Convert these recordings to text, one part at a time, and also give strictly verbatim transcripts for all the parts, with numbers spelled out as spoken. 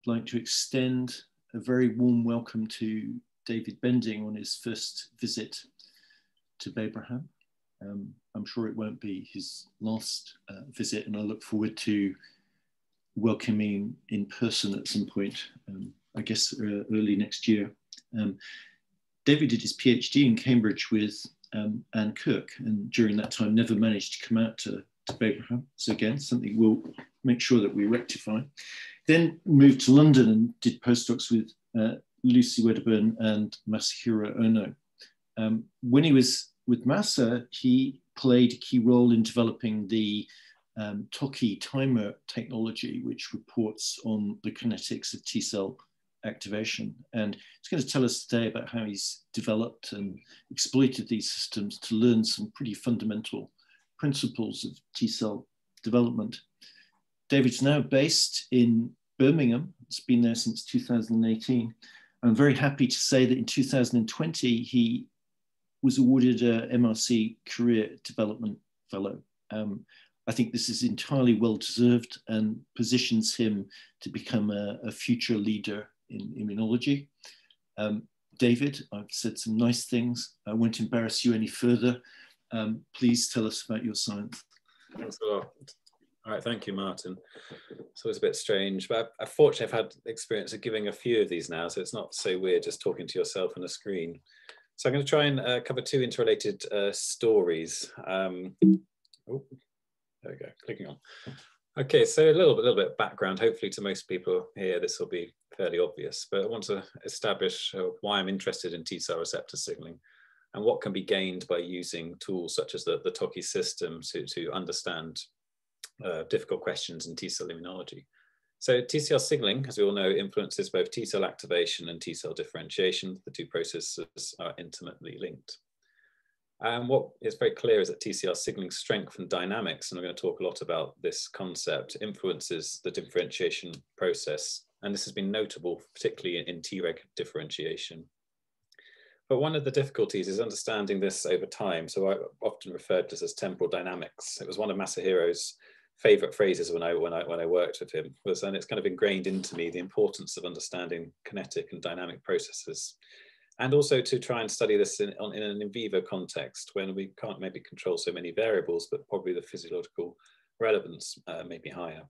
like to extend a very warm welcome to David Bending on his first visit to Birmingham. Um, I'm sure it won't be his last uh, visit, and I look forward to welcoming in person at some point, um, I guess uh, early next year. Um, David did his PhD in Cambridge with um, Anne Cooke, and during that time never managed to come out to, to Birmingham. So again, something we'll make sure that we rectify. Then moved to London and did postdocs with uh, Lucy Wedderburn and Masahiro Ono. Um, when he was with Masa, he played a key role in developing the um, Tocky timer technology, which reports on the kinetics of T cell activation. And he's going to tell us today about how he's developed and exploited these systems to learn some pretty fundamental principles of T cell development. David's now based in Birmingham. It's been there since two thousand eighteen. I'm very happy to say that in two thousand twenty, he was awarded a M R C Career Development Fellow. Um, I think this is entirely well-deserved and positions him to become a, a future leader in immunology. Um, David, I've said some nice things. I won't embarrass you any further. Um, please tell us about your science. Thanks a lot. All right, thank you, Martin. It's always a bit strange, but I, I fortunately have had experience of giving a few of these now, so it's not so weird just talking to yourself on a screen. So I'm going to try and uh, cover two interrelated uh, stories. Um, oh, there we go, clicking on. Okay, so a little bit, little bit of background. Hopefully to most people here, this will be fairly obvious, but I want to establish uh, why I'm interested in T cell receptor signaling and what can be gained by using tools such as the, the Tocky system to, to understand uh, difficult questions in T cell immunology. So T C R signaling, as we all know, influences both T cell activation and T cell differentiation. The two processes are intimately linked. And what is very clear is that T C R signaling strength and dynamics, and I'm going to talk a lot about this concept, influences the differentiation process. And this has been notable, particularly in, in Treg differentiation. But one of the difficulties is understanding this over time. So I often referred to this as temporal dynamics. It was one of Masahiro's favorite phrases when I, when I, when I worked with him, was, and it's kind of ingrained into me, the importance of understanding kinetic and dynamic processes. And also to try and study this in, on, in an in vivo context when we can't maybe control so many variables, but probably the physiological relevance uh, may be higher.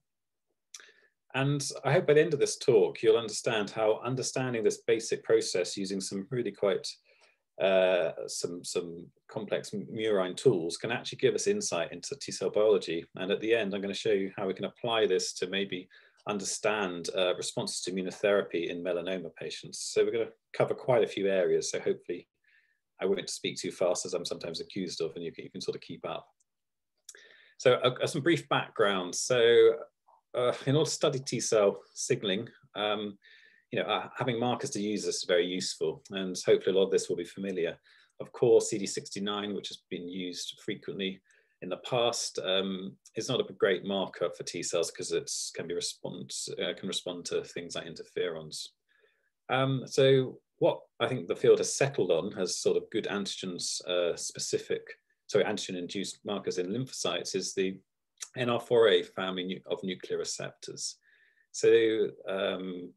And I hope by the end of this talk, you'll understand how understanding this basic process using some really quite uh, some, some complex murine tools can actually give us insight into T cell biology. And at the end, I'm going to show you how we can apply this to maybe understand uh, responses to immunotherapy in melanoma patients. So we're going to cover quite a few areas. So hopefully I won't speak too fast as I'm sometimes accused of, and you can, you can sort of keep up. So uh, some brief background. So uh, in order to study T cell signaling, um, you know, uh, having markers to use is very useful, and hopefully a lot of this will be familiar. Of course, C D sixty-nine, which has been used frequently in the past, um, is not a great marker for T cells because it can be respond uh, can respond to things like interferons. Um, so what I think the field has settled on as sort of good antigens uh, specific, sorry, antigen-induced markers in lymphocytes is the N R four A family of nuclear receptors. So um,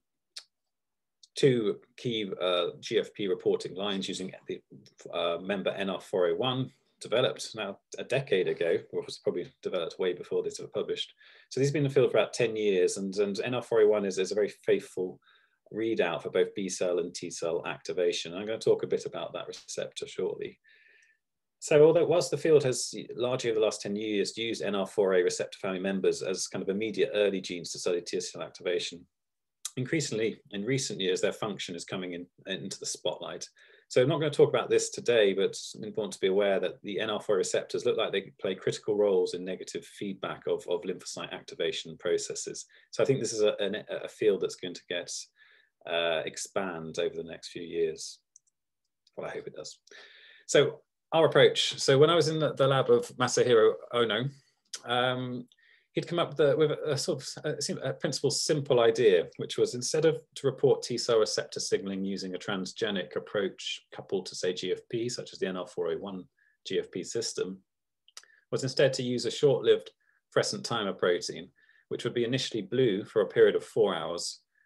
two key uh, G F P reporting lines using the uh, member N R four A one, developed now a decade ago, or was probably developed way before these were published. So these have been in the field for about ten years, and, and N R four A one is, is a very faithful readout for both B cell and T cell activation. I'm going to talk a bit about that receptor shortly. So although whilst the field has largely over the last ten years used N R four A receptor family members as kind of immediate early genes to study T cell activation, increasingly in recent years their function is coming in, into the spotlight. So I'm not going to talk about this today, but it's important to be aware that the N R four receptors look like they play critical roles in negative feedback of, of lymphocyte activation processes. So I think this is a, a, a field that's going to get uh, expand over the next few years. Well, I hope it does. So our approach. So when I was in the, the lab of Masahiro Ono, um, he'd come up with a, with a sort of a, a principle simple idea, which was instead of to report T cell receptor signaling using a transgenic approach coupled to say G F P, such as the N R four A one G F P system, was instead to use a short-lived fluorescent timer protein, which would be initially blue for a period of four hours,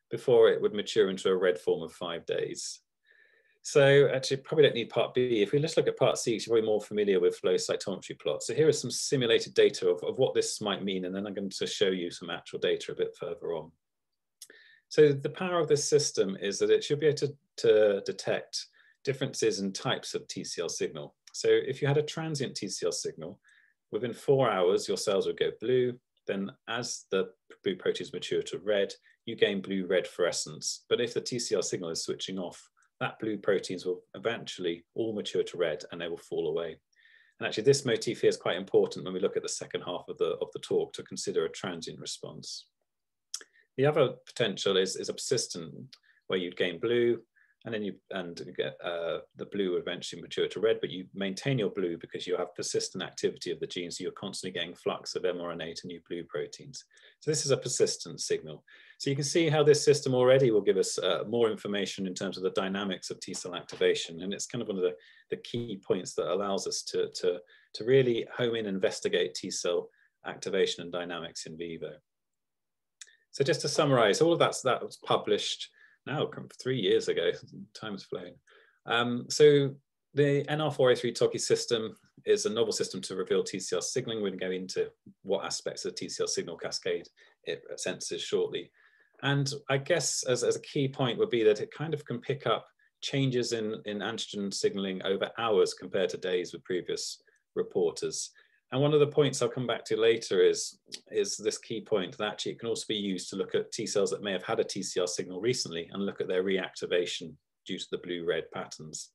before it would mature into a red form of five days. So actually, probably don't need part B. If we just look at part C, you're probably more familiar with flow cytometry plots. So here is some simulated data of, of what this might mean, and then I'm going to show you some actual data a bit further on. So the power of this system is that it should be able to, to detect differences in types of T C R signal. So if you had a transient T C R signal, within four hours, your cells would go blue. Then as the blue proteins mature to red, you gain blue-red fluorescence. But if the T C R signal is switching off, that blue proteins will eventually all mature to red and they will fall away. And actually this motif here is quite important when we look at the second half of the, of the talk to consider a transient response. The other potential is, is a persistent, where you'd gain blue and then you and you get uh, the blue would eventually mature to red, but you maintain your blue because you have persistent activity of the gene, so you're constantly getting flux of mRNA to new blue proteins. So this is a persistent signal. So you can see how this system already will give us uh, more information in terms of the dynamics of T cell activation, and it's kind of one of the, the key points that allows us to, to, to really home in and investigate T cell activation and dynamics in vivo. So just to summarize, all of that's, that was published now three years ago, time has flown. Um, so the N R four A three Tocky system is a novel system to reveal T C R signaling. We're going to go into what aspects of the T C R signal cascade it senses shortly. And I guess as, as a key point would be that it kind of can pick up changes in, in antigen signaling over hours compared to days with previous reporters. And one of the points I'll come back to later is, is this key point that actually it can also be used to look at T cells that may have had a T C R signal recently and look at their reactivation due to the blue-red patterns.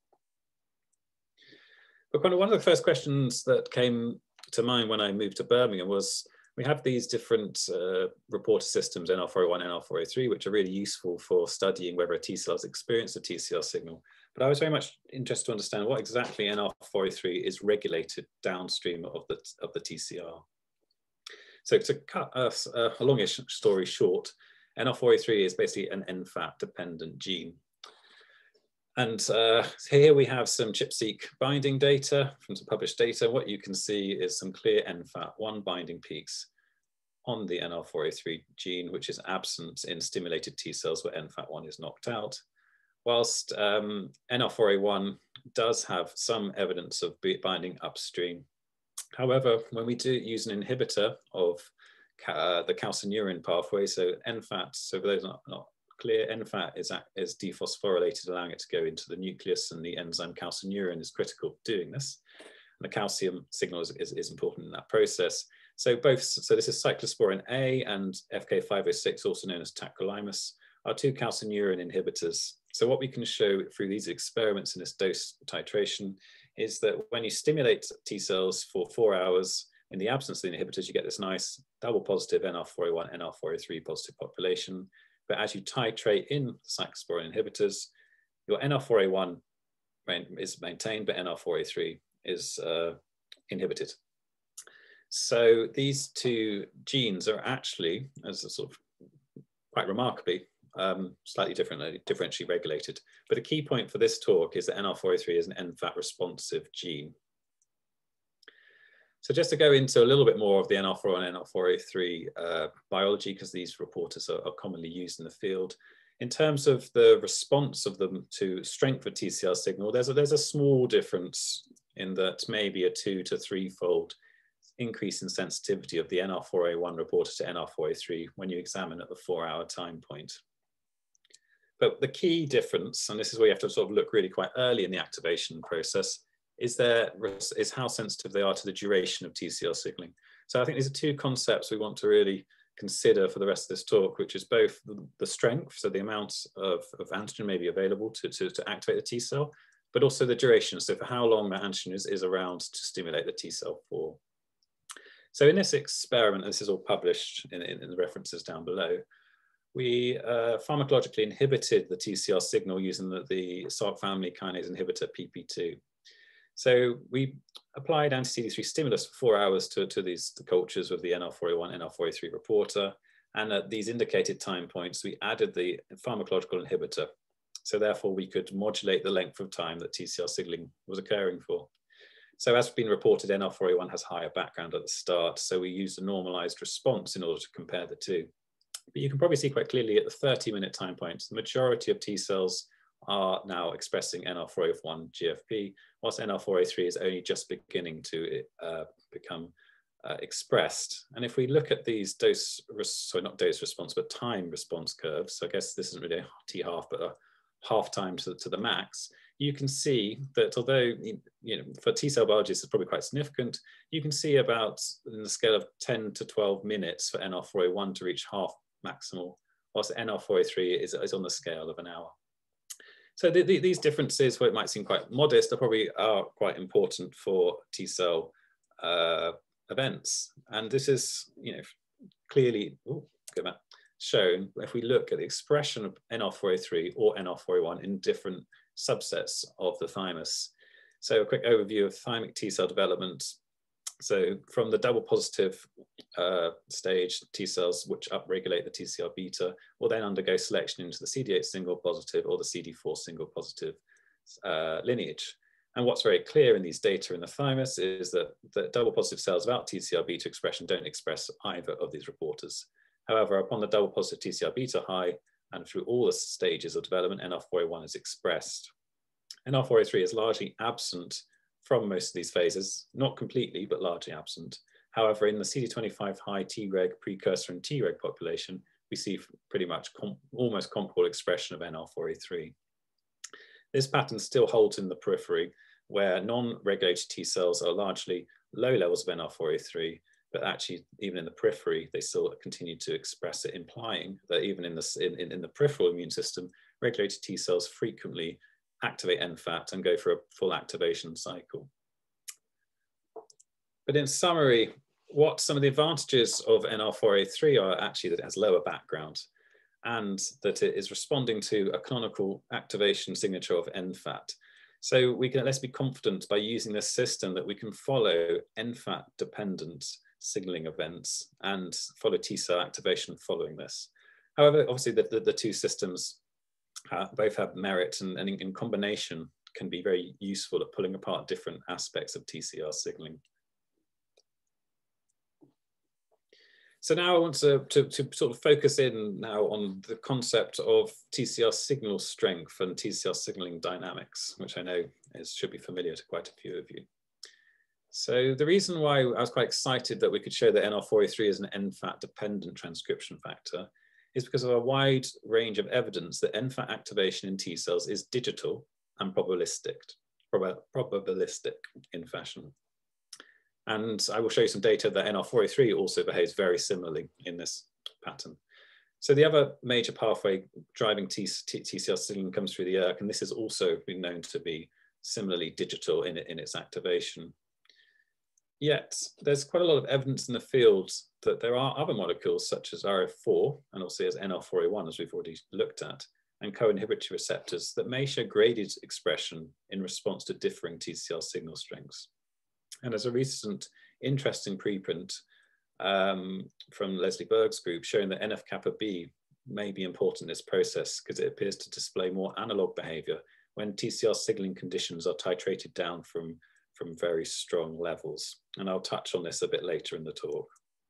But one of the first questions that came to mind when I moved to Birmingham was, we have these different uh, reporter systems, N R four A one, N R four A three, which are really useful for studying whether a T cell has experienced a T C R signal. But I was very much interested to understand what exactly N R four A three is regulated downstream of the, of the T C R. So to cut a, a longish story short, N R four A three is basically an N FAT dependent gene. And uh, here we have some ChIP-seq binding data from some published data. What you can see is some clear N FAT one binding peaks on the N R four A three gene, which is absent in stimulated T cells where N FAT one is knocked out. Whilst um, N R four A one does have some evidence of binding upstream. However, when we do use an inhibitor of uh, the calcineurin pathway, so N FAT, so for those not, not clear, N FAT is, is dephosphorylated, allowing it to go into the nucleus, and the enzyme calcineurin is critical for doing this. And the calcium signal is, is, is important in that process. So both, so this is cyclosporin A and F K five oh six, also known as tacrolimus, are two calcineurin inhibitors. So what we can show through these experiments in this dose titration is that when you stimulate T cells for four hours, in the absence of the inhibitors, you get this nice double positive N R four A one, N R four A three positive population. But as you titrate in cyclosporin inhibitors, your N R four A one is maintained, but N R four A three is uh, inhibited. So these two genes are actually, as a sort of quite remarkably, um, slightly differently, differentially regulated. But a key point for this talk is that N R four A three is an N FAT responsive gene. So just to go into a little bit more of the N R four A one, N R four A three uh, biology, because these reporters are, are commonly used in the field. In terms of the response of them to strength of T C R signal, there's a, there's a small difference in that maybe a two to threefold increase in sensitivity of the N R four A one reporter to N R four A three when you examine at the four hour time point. But the key difference, and this is where you have to sort of look really quite early in the activation process, is, there, is how sensitive they are to the duration of T C R signaling. So I think these are two concepts we want to really consider for the rest of this talk, which is both the strength, so the amount of, of antigen may be available to, to, to activate the T cell, but also the duration, so for how long that antigen is, is around to stimulate the T cell for. So in this experiment, this is all published in, in, in the references down below, we uh, pharmacologically inhibited the T C R signal using the, the S A R C family kinase inhibitor P P two. So we applied anti C D three stimulus for four hours to, to these the cultures with the N R four A one, N R four A three reporter. And at these indicated time points, we added the pharmacological inhibitor. So therefore, we could modulate the length of time that T C R signaling was occurring for. So as been reported, N R four A one has higher background at the start. So we used a normalized response in order to compare the two. But you can probably see quite clearly at the thirty minute time point, the majority of T cells are now expressing N R four A one G F P, whilst N R four A three is only just beginning to uh, become uh, expressed. And if we look at these dose, sorry, not dose response, but time response curves, so I guess this isn't really a T half, but a half time to, to the max, you can see that although, you know, for T cell biology, this is probably quite significant, you can see about in the scale of ten to twelve minutes for N R four A one to reach half maximal, whilst N R four A three is, is on the scale of an hour. So the, the, these differences, where it might seem quite modest, are probably are quite important for T cell uh, events. And this is, you know, clearly ooh, go back, shown if we look at the expression of N R four A three or N R four A one in different subsets of the thymus. So a quick overview of thymic T cell development. So from the double positive uh, stage, T cells which upregulate the T C R beta will then undergo selection into the C D eight single positive or the C D four single positive uh, lineage. And what's very clear in these data in the thymus is that the double positive cells without T C R beta expression don't express either of these reporters. However, upon the double positive T C R beta high and through all the stages of development, N R four A one is expressed. N R four A three is largely absent from most of these phases, not completely, but largely absent. However, in the C D twenty-five high Treg precursor and Treg population, we see pretty much com almost comparable expression of N R four A three. This pattern still holds in the periphery, where non-regulated T cells are largely low levels of N R four A three, but actually even in the periphery, they still continue to express it, implying that even in the, in, in the peripheral immune system, regulated T cells frequently activate N FAT and go for a full activation cycle. But in summary, what some of the advantages of N R four A three are actually that it has lower background and that it is responding to a canonical activation signature of N FAT. So we can, let's be confident by using this system that we can follow N FAT dependent signaling events and follow T cell activation following this. However, obviously the, the, the two systems Uh, both have merit and, and in, in combination can be very useful at pulling apart different aspects of T C R signaling. So now I want to, to, to sort of focus in now on the concept of T C R signal strength and T C R signaling dynamics, which I know is, should be familiar to quite a few of you. So the reason why I was quite excited that we could show that N R four A three is an N FAT dependent transcription factor is because of a wide range of evidence that N FAT activation in T cells is digital and probabilistic, prob probabilistic in fashion. And I will show you some data that N R four A three also behaves very similarly in this pattern. So the other major pathway driving T C R signaling comes through the E R C, and this has also been known to be similarly digital in, in its activation. Yet there's quite a lot of evidence in the field that there are other molecules such as R F four and also as N R four A one, as we've already looked at, and co-inhibitory receptors that may show graded expression in response to differing T C R signal strengths. And as a recent interesting preprint um, from Leslie Berg's group showing that N F kappa B may be important in this process because it appears to display more analog behavior when T C R signaling conditions are titrated down from from very strong levels. And I'll touch on this a bit later in the talk.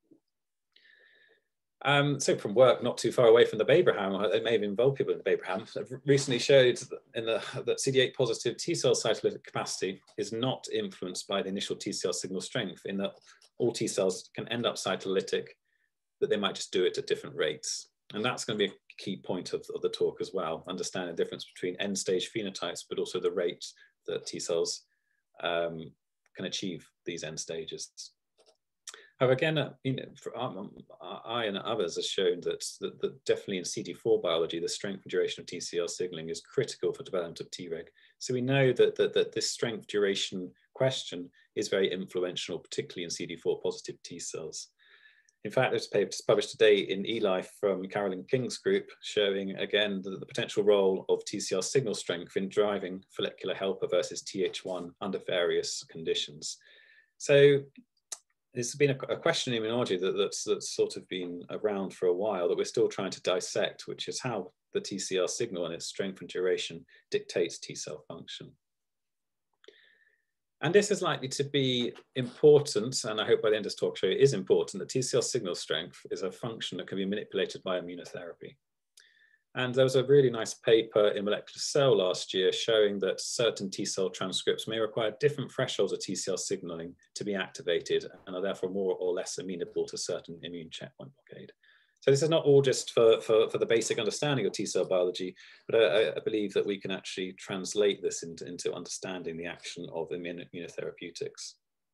Um, so from work not too far away from the Babraham, it may have involved people in the Babraham, I've recently showed in the, that C D eight positive T cell cytolytic capacity is not influenced by the initial T C R signal strength, in that all T cells can end up cytolytic, but they might just do it at different rates. And that's going to be a key point of, of the talk as well, understand the difference between end stage phenotypes, but also the rate that T cells Um, can achieve these end stages. However, again, uh, you know, for, um, I and others have shown that, that, that definitely in C D four biology, the strength and duration of T C R signaling is critical for development of Treg. So we know that, that, that this strength duration question is very influential, particularly in C D four positive T cells. In fact, there's a paper published today in eLife from Carolyn King's group showing, again, the, the potential role of T C R signal strength in driving follicular helper versus T H one under various conditions. So this has been a, a question in immunology that, that's, that's sort of been around for a while that we're still trying to dissect, which is how the T C R signal and its strength and duration dictates T cell function. And this is likely to be important, and I hope by the end of this talk show it is important, that T C R signal strength is a function that can be manipulated by immunotherapy. And there was a really nice paper in Molecular Cell last year showing that certain T cell transcripts may require different thresholds of T C R signaling to be activated and are therefore more or less amenable to certain immune checkpoint blockade. So this is not all just for, for, for the basic understanding of T cell biology, but I, I believe that we can actually translate this into, into understanding the action of immunotherapeutics.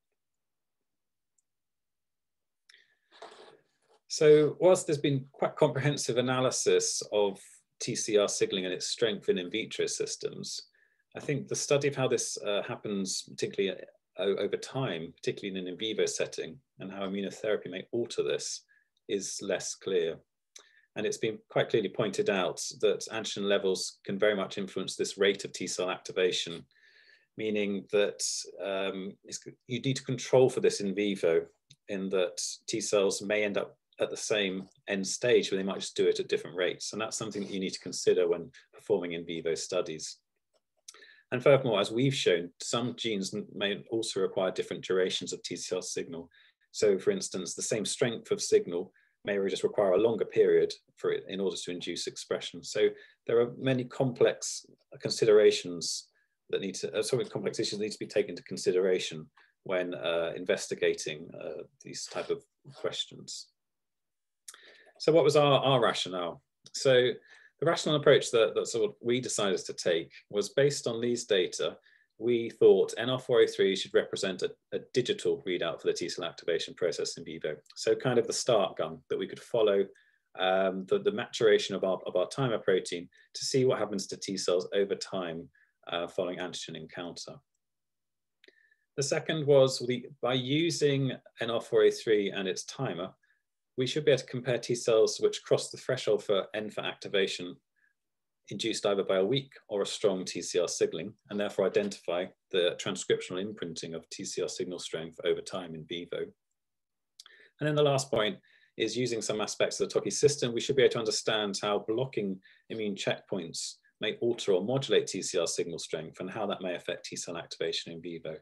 So whilst there's been quite comprehensive analysis of T C R signaling and its strength in in vitro systems, I think the study of how this uh, happens, particularly over time, particularly in an in vivo setting, and how immunotherapy may alter this, is less clear. And it's been quite clearly pointed out that antigen levels can very much influence this rate of T cell activation, meaning that um, you need to control for this in vivo, in that T cells may end up at the same end stage, but they might just do it at different rates. And that's something that you need to consider when performing in vivo studies. And furthermore, as we've shown, some genes may also require different durations of T cell signal. So for instance, the same strength of signal may just require a longer period for it in order to induce expression. So there are many complex considerations that need to, uh, some complex issues that need to be taken into consideration when uh, investigating uh, these type of questions. So what was our, our rationale? So the rational approach that, that sort of we decided to take was based on these data. We thought N R four oh three should represent a, a digital readout for the T cell activation process in vivo. So kind of the start gun that we could follow um, the, the maturation of our, of our timer protein to see what happens to T cells over time uh, following antigen encounter. The second was the, by using N R four oh three and its timer, we should be able to compare T cells which cross the threshold for N for activation induced either by a weak or a strong T C R signaling, and therefore identify the transcriptional imprinting of T C R signal strength over time in vivo. And then the last point is using some aspects of the Tocky system, we should be able to understand how blocking immune checkpoints may alter or modulate T C R signal strength and how that may affect T cell activation in vivo.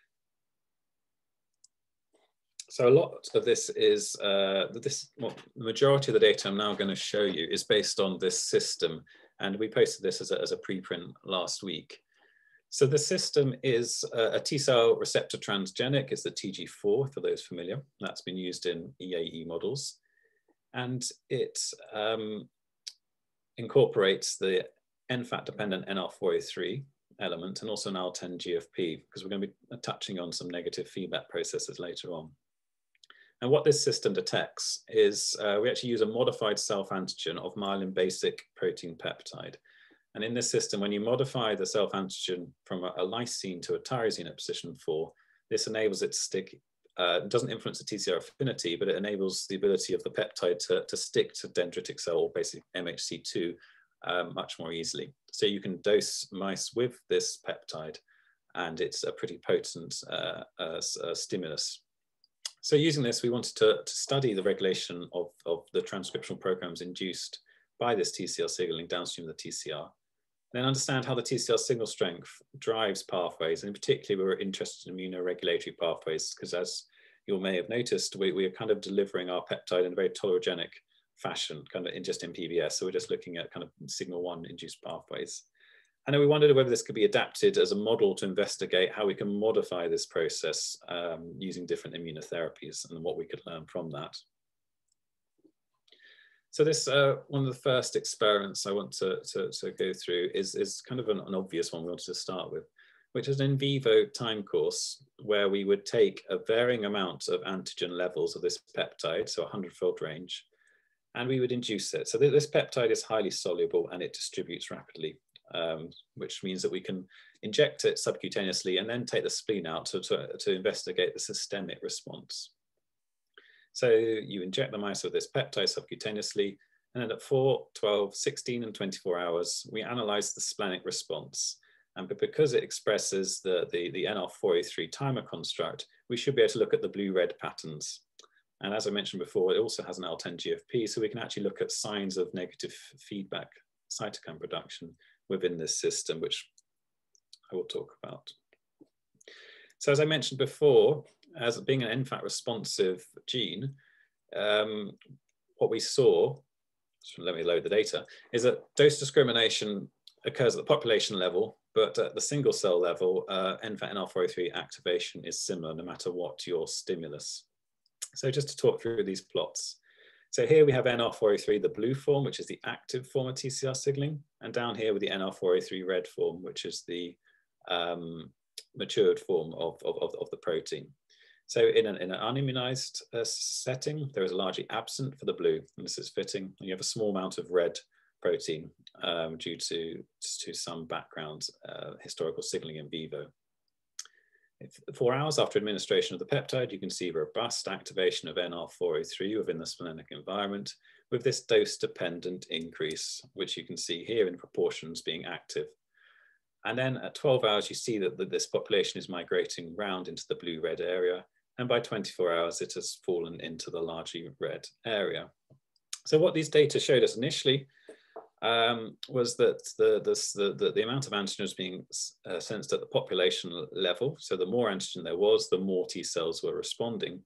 So a lot of this is, uh, this, well, the majority of the data I'm now going to show you is based on this system. And we posted this as a, as a preprint last week. So the system is a, a T cell receptor transgenic. It's the T G four, for those familiar. That's been used in E A E models. And it um, incorporates the N FAT-dependent N R four oh three element and also an I L ten G F P, because we're going to be touching on some negative feedback processes later on. And what this system detects is uh, we actually use a modified self-antigen of myelin basic protein peptide. And in this system, when you modify the self-antigen from a, a lysine to a tyrosine at position four, this enables it to stick, uh, doesn't influence the T C R affinity, but it enables the ability of the peptide to, to stick to dendritic cell, or basically M H C two, um, much more easily. So you can dose mice with this peptide, and it's a pretty potent uh, uh, uh, stimulus. So using this, we wanted to, to study the regulation of, of the transcriptional programs induced by this T C R signaling downstream of the T C R, and then understand how the T C R signal strength drives pathways, and in particular, we were interested in immunoregulatory pathways, because as you may have noticed, we, we are kind of delivering our peptide in a very tolerogenic fashion, kind of in just in P B S. So we're just looking at kind of signal one induced pathways. And then we wondered whether this could be adapted as a model to investigate how we can modify this process um, using different immunotherapies and what we could learn from that. So this, uh, one of the first experiments I want to, to, to go through is, is kind of an, an obvious one we wanted to start with, which is an in vivo time course where we would take a varying amount of antigen levels of this peptide, so a hundred-fold range, and we would induce it. So this peptide is highly soluble and it distributes rapidly. Um, which means that we can inject it subcutaneously and then take the spleen out to, to, to investigate the systemic response. So you inject the mice with this peptide subcutaneously, and then at four, twelve, sixteen, and twenty-four hours, we analyze the splenic response. And because it expresses the, the, the N R four oh three timer construct, we should be able to look at the blue-red patterns. And as I mentioned before, it also has an I L ten G F P, so we can actually look at signs of negative feedback cytokine production within this system, which I will talk about. So as I mentioned before, as being an N FAT responsive gene, um, what we saw, so let me load the data, is that dose discrimination occurs at the population level, but at the single cell level, uh, N FAT N R four oh three activation is similar no matter what your stimulus. So just to talk through these plots. So here we have N R four oh three, the blue form, which is the active form of T C R signaling, and down here with the N R four oh three red form, which is the um, matured form of, of, of the protein. So in an, in an unimmunized uh, setting, there is largely absent for the blue, and this is fitting. And you have a small amount of red protein um, due to, to some background uh, historical signaling in vivo. If, four hours after administration of the peptide, you can see robust activation of N R four oh three within the splenic environment with this dose-dependent increase, which you can see here in proportions being active. And then at twelve hours, you see that, that this population is migrating round into the blue-red area. And by twenty-four hours, it has fallen into the largely red area. So what these data showed us initially um, was that the, this, the, the, the amount of antigen was being uh, sensed at the population level. So the more antigen there was, the more T cells were responding.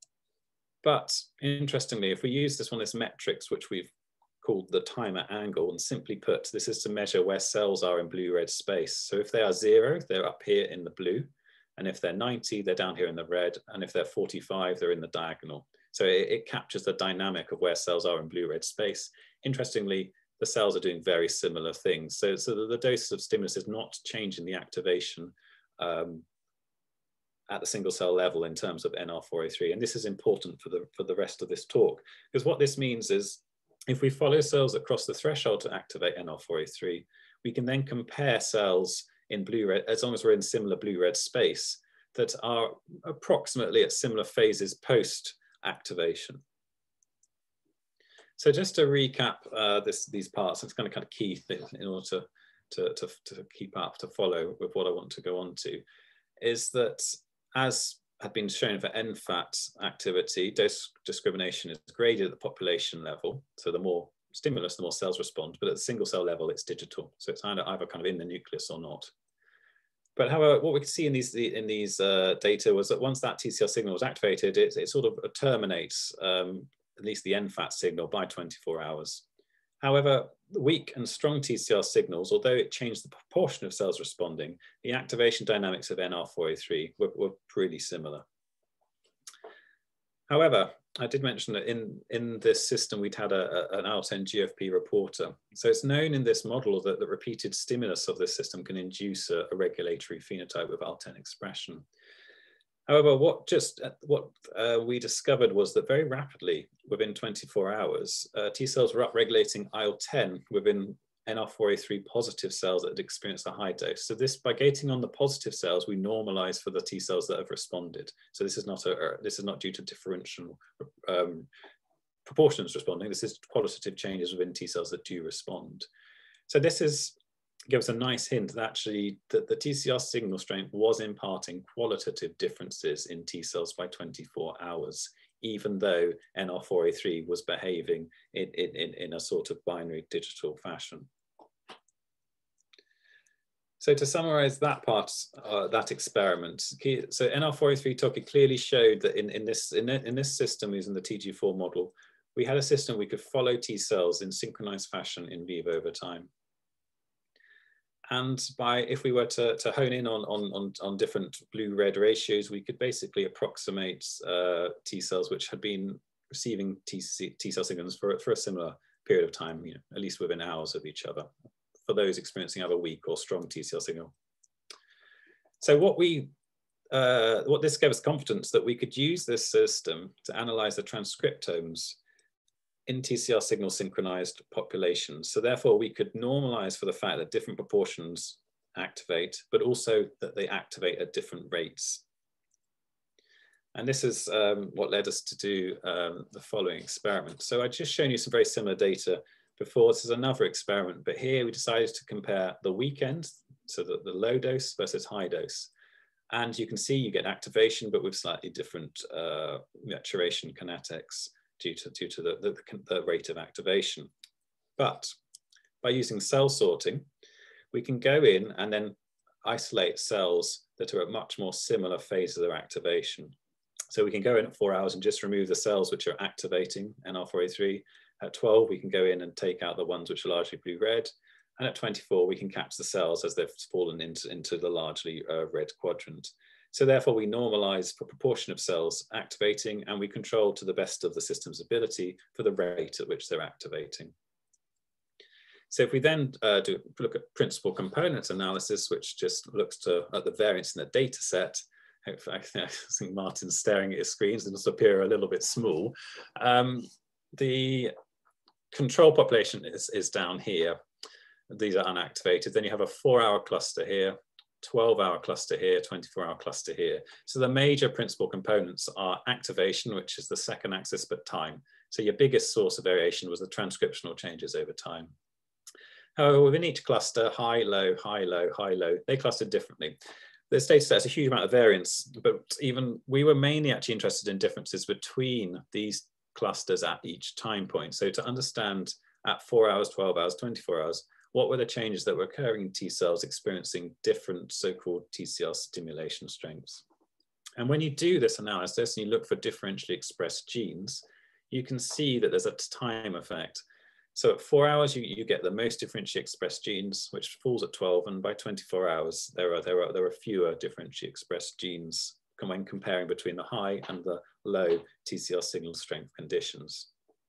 But interestingly, if we use this one as metrics, which we've called the timer angle, and simply put, this is to measure where cells are in blue-red space. So if they are zero, they're up here in the blue. And if they're ninety, they're down here in the red. And if they're forty-five, they're in the diagonal. So it, it captures the dynamic of where cells are in blue-red space. Interestingly, the cells are doing very similar things. So, so the, the dose of stimulus is not changing the activation um, at the single cell level in terms of N R four oh three. And this is important for the, for the rest of this talk, because what this means is if we follow cells that cross the threshold to activate N R four oh three, we can then compare cells in blue-red, as long as we're in similar blue-red space, that are approximately at similar phases post-activation. So just to recap uh, this, these parts, it's kind of kind of key thing in order to, to, to, to keep up, to follow with what I want to go on to, is that as had been shown for N FAT activity, dose discrimination is graded at the population level. So the more stimulus, the more cells respond, but at the single cell level, it's digital. So it's either, either kind of in the nucleus or not. But however, what we could see in these, in these uh, data was that once that T C R signal was activated, it, it sort of terminates um, at least the N FAT signal by twenty-four hours. However, the weak and strong T C R signals, although it changed the proportion of cells responding, the activation dynamics of N R four oh three were, were pretty similar. However, I did mention that in, in this system, we'd had a, a, an I L ten G F P reporter. So it's known in this model that the repeated stimulus of this system can induce a, a regulatory phenotype with I L ten expression. However, what just what uh, we discovered was that very rapidly, within twenty-four hours, uh, T cells were upregulating I L ten within N R four oh three positive cells that had experienced a high dose. So this, by gating on the positive cells, we normalize for the T cells that have responded. So this is not a this is not due to differential um, proportions responding. This is qualitative changes within T cells that do respond. So this is gives a nice hint that actually that the T C R signal strength was imparting qualitative differences in T cells by twenty-four hours, even though N R four oh three was behaving in, in, in a sort of binary digital fashion. So to summarize that part, uh, that experiment, so N R four oh three Tocky clearly showed that in, in, this, in, in this system using the T G four model, we had a system we could follow T cells in synchronized fashion in vivo over time. And by, if we were to, to hone in on, on, on, on different blue-red ratios, we could basically approximate uh, T cells which had been receiving T, T cell signals for, for a similar period of time, you know, at least within hours of each other, for those experiencing either weak or strong T cell signal. So what we, uh, what this gave us confidence that we could use this system to analyze the transcriptomes in T C R signal synchronized populations. So therefore we could normalize for the fact that different proportions activate, but also that they activate at different rates. And this is um, what led us to do um, the following experiment. So I've just shown you some very similar data before. This is another experiment, but here we decided to compare the weak end, so the, the low dose versus high dose. And you can see you get activation, but with slightly different uh, maturation kinetics due to, due to the, the, the rate of activation. But by using cell sorting, we can go in and then isolate cells that are at much more similar phases of their activation. So we can go in at four hours and just remove the cells which are activating N R four A three. At twelve, we can go in and take out the ones which are largely blue-red. And at twenty-four, we can catch the cells as they've fallen into, into the largely uh, red quadrant. So therefore, we normalize for proportion of cells activating, and we control to the best of the system's ability for the rate at which they're activating. So if we then uh, do look at principal components analysis, which just looks to, at the variance in the data set, hopefully, I think Martin's staring at his screens and it'll appear a little bit small. Um, the control population is, is down here. These are unactivated. Then you have a four hour cluster here, twelve hour cluster here, twenty-four hour cluster here. So the major principal components are activation, which is the second axis, but time. So your biggest source of variation was the transcriptional changes over time. However, within each cluster, high, low, high, low, high, low, they clustered differently. This data set has a huge amount of variance, but even we were mainly actually interested in differences between these clusters at each time point. So to understand at four hours, twelve hours, twenty-four hours, what were the changes that were occurring in T cells experiencing different so-called T C R stimulation strengths. And when you do this analysis and you look for differentially expressed genes, you can see that there's a time effect. So at four hours, you, you get the most differentially expressed genes, which falls at twelve, and by twenty-four hours, there are, there are, there are fewer differentially expressed genes when comparing between the high and the low T C R signal strength conditions.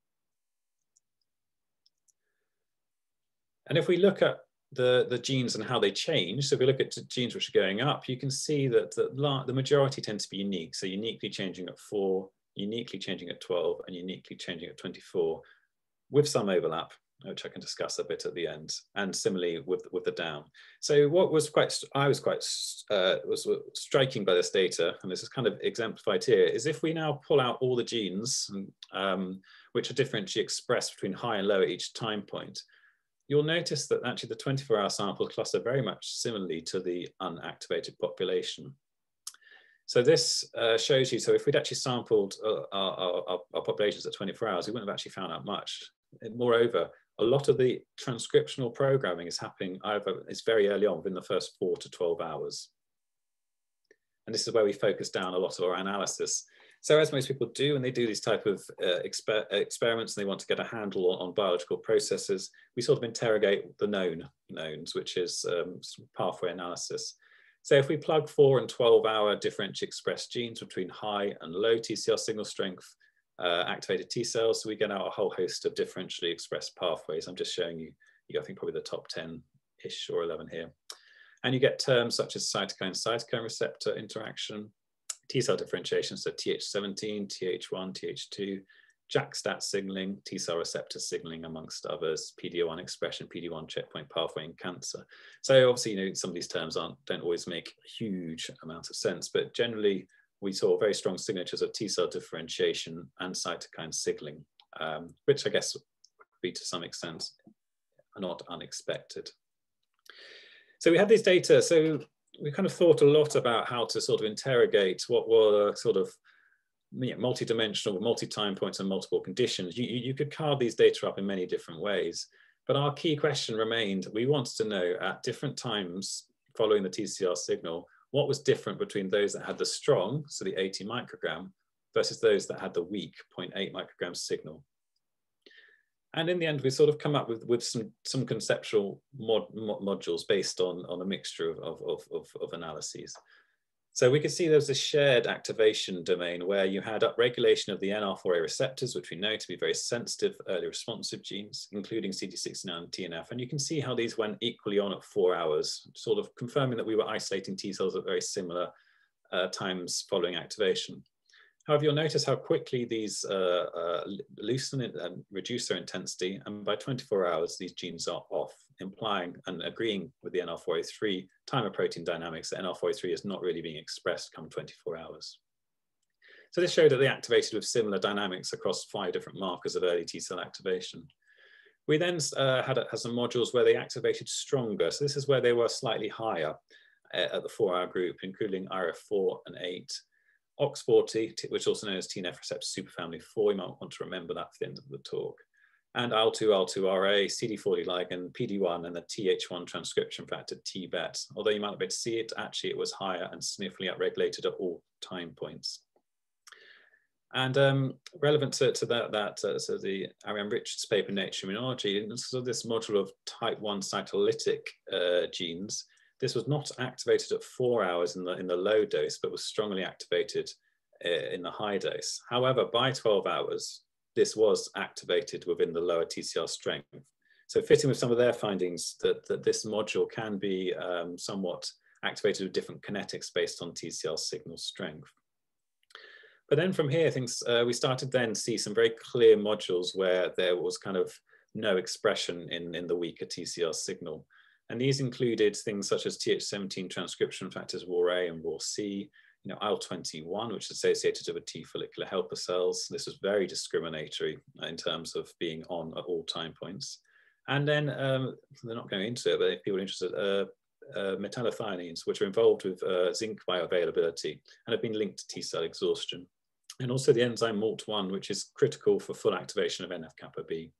And if we look at the, the genes and how they change, so if we look at genes which are going up, you can see that the, the majority tend to be unique. So uniquely changing at four, uniquely changing at twelve, and uniquely changing at twenty-four, with some overlap, which I can discuss a bit at the end, and similarly with, with the down. So what was quite, I was quite uh, was striking by this data, and this is kind of exemplified here, is if we now pull out all the genes um, which are differentially expressed between high and low at each time point, you'll notice that actually the twenty-four hour sample cluster very much similarly to the unactivated population. So this uh, shows you, so if we'd actually sampled uh, our, our, our populations at twenty-four hours, we wouldn't have actually found out much. And moreover, a lot of the transcriptional programming is happening either, it's very early on within the first four to twelve hours. And this is where we focus down a lot of our analysis. So as most people do, when they do these type of uh, exper experiments and they want to get a handle on, on biological processes, we sort of interrogate the known knowns, which is um, pathway analysis. So if we plug four and twelve hour differentially expressed genes between high and low T C R signal strength uh, activated T cells, so we get out a whole host of differentially expressed pathways. I'm just showing you, you I think probably the top ten-ish or eleven here. And you get terms such as cytokine-cytokine receptor interaction, T cell differentiation, so T H seventeen, T H one, T H two, JAK-STAT signaling, T cell receptor signaling, amongst others, P D O one expression, P D O one checkpoint pathway in cancer. So obviously, you know, some of these terms aren't, don't always make a huge amount of sense, but generally we saw very strong signatures of T cell differentiation and cytokine signaling, um, which I guess would be to some extent not unexpected. So we had these data, so we kind of thought a lot about how to sort of interrogate what were sort of you know, multi-dimensional, multi-time points and multiple conditions. You, you could carve these data up in many different ways, but our key question remained, we wanted to know at different times following the T C R signal, what was different between those that had the strong, so the eighty microgram, versus those that had the weak zero point eight microgram signal. And in the end, we sort of come up with, with some, some conceptual mod, mod, modules based on, on a mixture of, of, of, of analyses. So we could see there was a shared activation domain where you had upregulation of the N R four A receptors, which we know to be very sensitive, early responsive genes, including C D sixty-nine and T N F. And you can see how these went equally on at four hours, sort of confirming that we were isolating T cells at very similar uh, times following activation. However, you'll notice how quickly these uh, uh, loosen and reduce their intensity, and by twenty-four hours, these genes are off, implying and agreeing with the N R four A three timer protein dynamics that N R four A three is not really being expressed come twenty-four hours. So this showed that they activated with similar dynamics across five different markers of early T cell activation. We then uh, had, had some modules where they activated stronger. So this is where they were slightly higher uh, at the four hour group, including I R F four and eight. O X forty, which is also known as T N F receptor superfamily four, you might want to remember that for the end of the talk. and I L two, I L two R A, C D forty ligand, P D one, and the T H one transcription factor, T B E T. Although you might not be able to see it, actually it was higher and significantly upregulated at all time points. And um, relevant to, to that, that uh, so the Ariane Richards paper, Nature Immunology, and so this module of type one cytolytic uh, genes, this was not activated at four hours in the, in the low dose, but was strongly activated uh, in the high dose. However, by twelve hours, this was activated within the lower T C R strength. So fitting with some of their findings that, that this module can be um, somewhat activated with different kinetics based on T C R signal strength. But then from here, things uh, we started then see some very clear modules where there was kind of no expression in, in the weaker T C R signal. And these included things such as T H seventeen transcription factors, R O R A and R O R C, you know, I L twenty-one, which is associated with T follicular helper cells. This was very discriminatory in terms of being on at all time points. And then um, they're not going into it, but if people are interested, uh, uh, metallothioneins, which are involved with uh, zinc bioavailability and have been linked to T cell exhaustion. And also the enzyme M A L T one, which is critical for full activation of N F kappa B.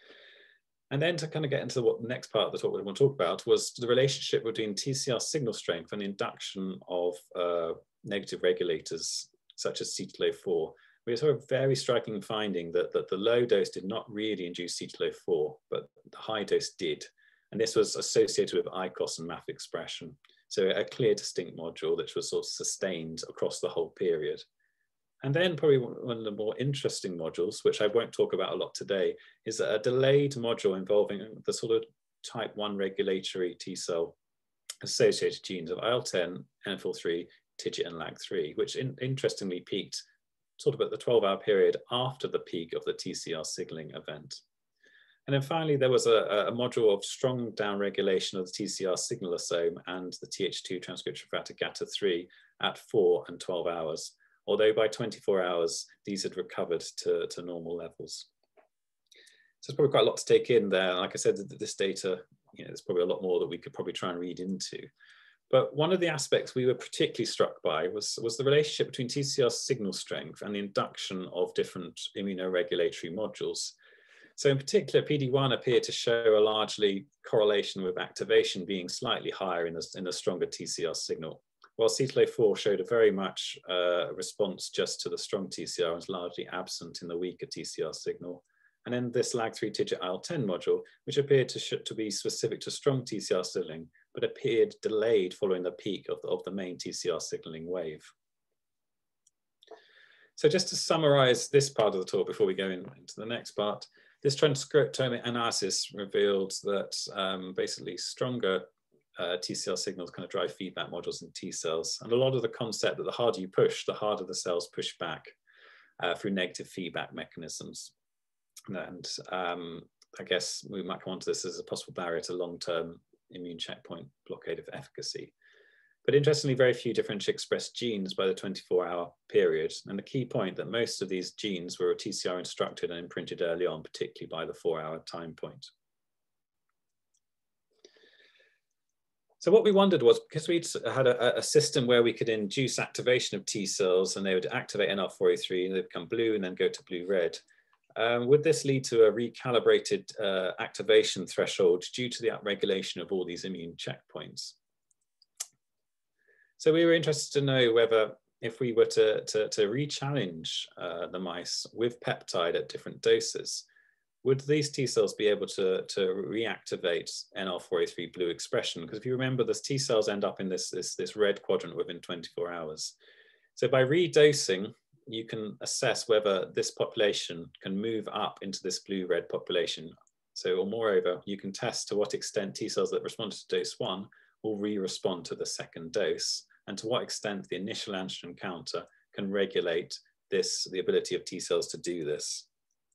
And then to kind of get into what the next part of the talk we want to talk about was the relationship between T C R signal strength and the induction of uh, negative regulators, such as C T L A four. We saw a very striking finding that, that the low dose did not really induce C T L A four, but the high dose did. And this was associated with I C O S and M A F expression. So a clear, distinct module that was sort of sustained across the whole period. And then probably one of the more interesting modules, which I won't talk about a lot today, is a delayed module involving the sort of type one regulatory T cell associated genes of I L ten, N F L three, TIGIT and L A G three, which in, interestingly peaked sort of at the twelve hour period after the peak of the T C R signaling event. And then finally, there was a, a module of strong downregulation of the T C R signalosome and the T H two transcription factor G A T A three at four and twelve hours. Although by twenty-four hours, these had recovered to, to normal levels. So it's probably quite a lot to take in there. Like I said, this data, you know, there's probably a lot more that we could probably try and read into. But one of the aspects we were particularly struck by was, was the relationship between T C R signal strength and the induction of different immunoregulatory modules. So in particular, P D one appeared to show a largely correlation with activation being slightly higher in the, in the stronger T C R signal, while C T L A four showed a very much uh, response just to the strong T C R and was largely absent in the weaker T C R signal. And then this L A G three TIGIT I L ten module, which appeared to, to be specific to strong T C R signaling, but appeared delayed following the peak of the, of the main T C R signaling wave. So just to summarize this part of the talk before we go in, into the next part, this transcriptomic analysis revealed that um, basically stronger uh, T C R signals kind of drive feedback modules in T cells. And a lot of the concept that the harder you push, the harder the cells push back uh, through negative feedback mechanisms. And um, I guess we might come on to this as a possible barrier to long-term immune checkpoint blockade of efficacy. But interestingly, very few differentially expressed genes by the twenty-four hour period. And the key point that most of these genes were T C R instructed and imprinted early on, particularly by the four hour time point. So what we wondered was, because we'd had a, a system where we could induce activation of T cells and they would activate N L four A three and they become blue and then go to blue-red. Um, would this lead to a recalibrated uh, activation threshold due to the upregulation of all these immune checkpoints? So we were interested to know whether, if we were to, to, to re-challenge uh, the mice with peptide at different doses, would these T cells be able to, to reactivate N L four A three blue expression? Because if you remember, the T cells end up in this, this, this red quadrant within twenty-four hours. So by redosing, you can assess whether this population can move up into this blue-red population. So, or moreover, you can test to what extent T cells that responded to dose one will re-respond to the second dose, and to what extent the initial antigen counter can regulate this, the ability of T cells to do this.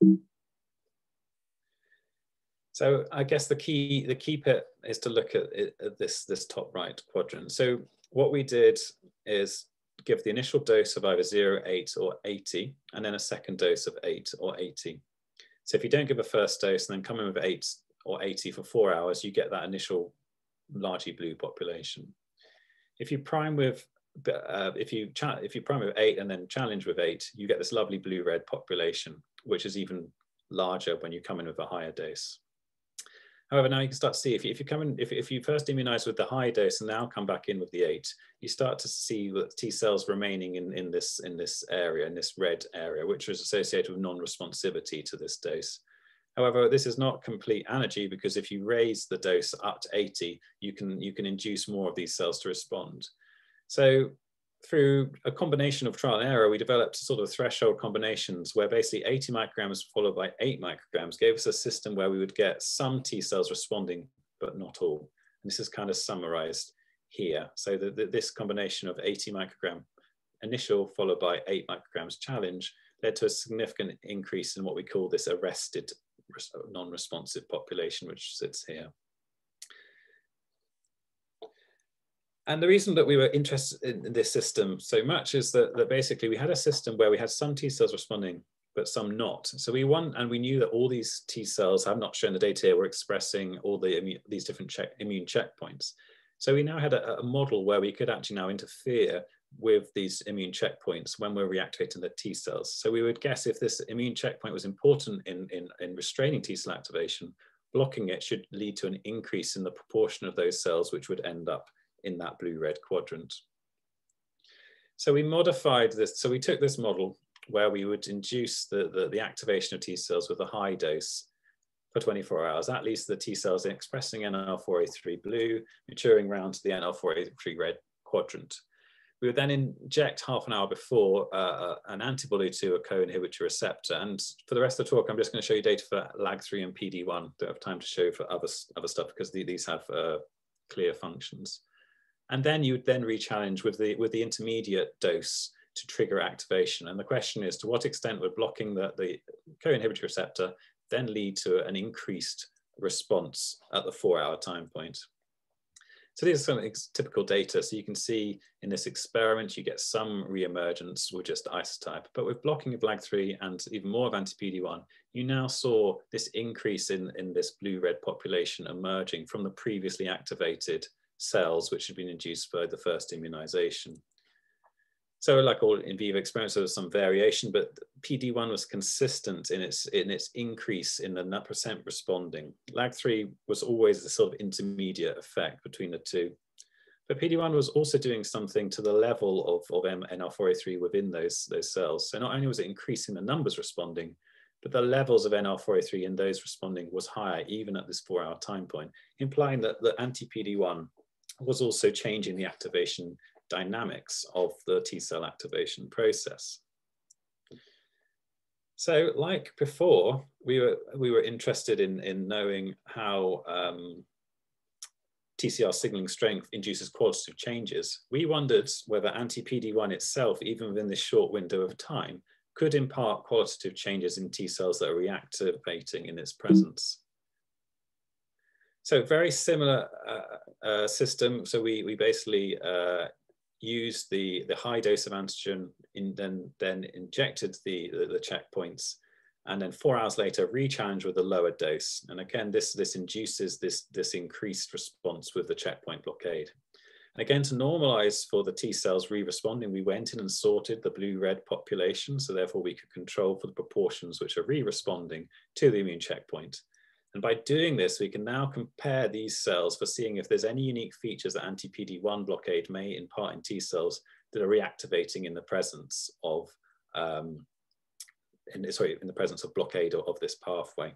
So I guess the key, the key bit is to look at, at this, this top right quadrant. So what we did is give the initial dose of either zero, eight, or eighty, and then a second dose of eight or eighty. So if you don't give a first dose and then come in with eight or eighty for four hours, you get that initial largely blue population. If you prime with, uh, if you if you prime with eight and then challenge with eight, you get this lovely blue-red population, which is even larger when you come in with a higher dose. However, now you can start to see if you, if you come in, if, if you first immunize with the high dose and now come back in with the eight, you start to see that T cells remaining in, in, this, in this area, in this red area, which is associated with non-responsivity to this dose. However, this is not complete anergy, because if you raise the dose up to eighty, you can, you can induce more of these cells to respond. So through a combination of trial and error, we developed sort of threshold combinations where basically eighty micrograms followed by eight micrograms gave us a system where we would get some T cells responding, but not all. And this is kind of summarized here. So the, the, this combination of eighty microgram initial followed by eight micrograms challenge led to a significant increase in what we call this arrested non-responsive population, which sits here. And the reason that we were interested in this system so much is that, that basically we had a system where we had some T cells responding, but some not. So we want, and we knew that all these T cells, I've not shown the data here, were expressing all the immune, these different check, immune checkpoints. So we now had a, a model where we could actually now interfere with these immune checkpoints when we're reactivating the T cells. So we would guess if this immune checkpoint was important in, in, in restraining T cell activation, blocking it should lead to an increase in the proportion of those cells which would end up in that blue-red quadrant. So we modified this. So we took this model where we would induce the, the, the activation of T cells with a high dose for twenty-four hours. That leads to the T cells expressing N L four A three blue, maturing round to the N L four A three red quadrant. We would then inject half an hour before uh, an antibody to a co-inhibitory receptor. And for the rest of the talk, I'm just going to show you data for lag three and P D one. Don't have time to show for other, other stuff because the, these have uh, clear functions. And then you would then re-challenge with the, with the intermediate dose to trigger activation. And the question is, to what extent would blocking the, the co-inhibitory receptor then lead to an increased response at the four-hour time point? So these are some typical data. So you can see in this experiment, you get some re-emergence with just isotype, but with blocking of lag three and even more of anti-P D one, you now saw this increase in, in this blue-red population emerging from the previously activated cells, which had been induced by the first immunization. So like all in vivo experiments, there was some variation, but P D one was consistent in its, in its increase in the percent responding. lag three was always the sort of intermediate effect between the two. But P D one was also doing something to the level of, of N L four A three within those, those cells. So not only was it increasing the numbers responding, but the levels of N L four A three in those responding was higher, even at this four-hour time point, implying that the anti-P D one was also changing the activation dynamics of the T cell activation process. So like before, we were, we were interested in, in knowing how um, T C R signaling strength induces qualitative changes. We wondered whether anti-P D one itself, even within this short window of time, could impart qualitative changes in T cells that are reactivating in its presence. So very similar uh, uh, system. So we, we basically uh, used the, the high dose of antigen, in, then, then injected the, the, the checkpoints, and then four hours later re-challenged with a lower dose. And again, this, this induces this, this increased response with the checkpoint blockade. And again, to normalize for the T cells re-responding, we went in and sorted the blue-red population, so therefore we could control for the proportions which are re-responding to the immune checkpoint. And by doing this, we can now compare these cells for seeing if there's any unique features that anti-P D one blockade may impart in T cells that are reactivating in the presence of, um, in, sorry, in the presence of blockade of, of this pathway.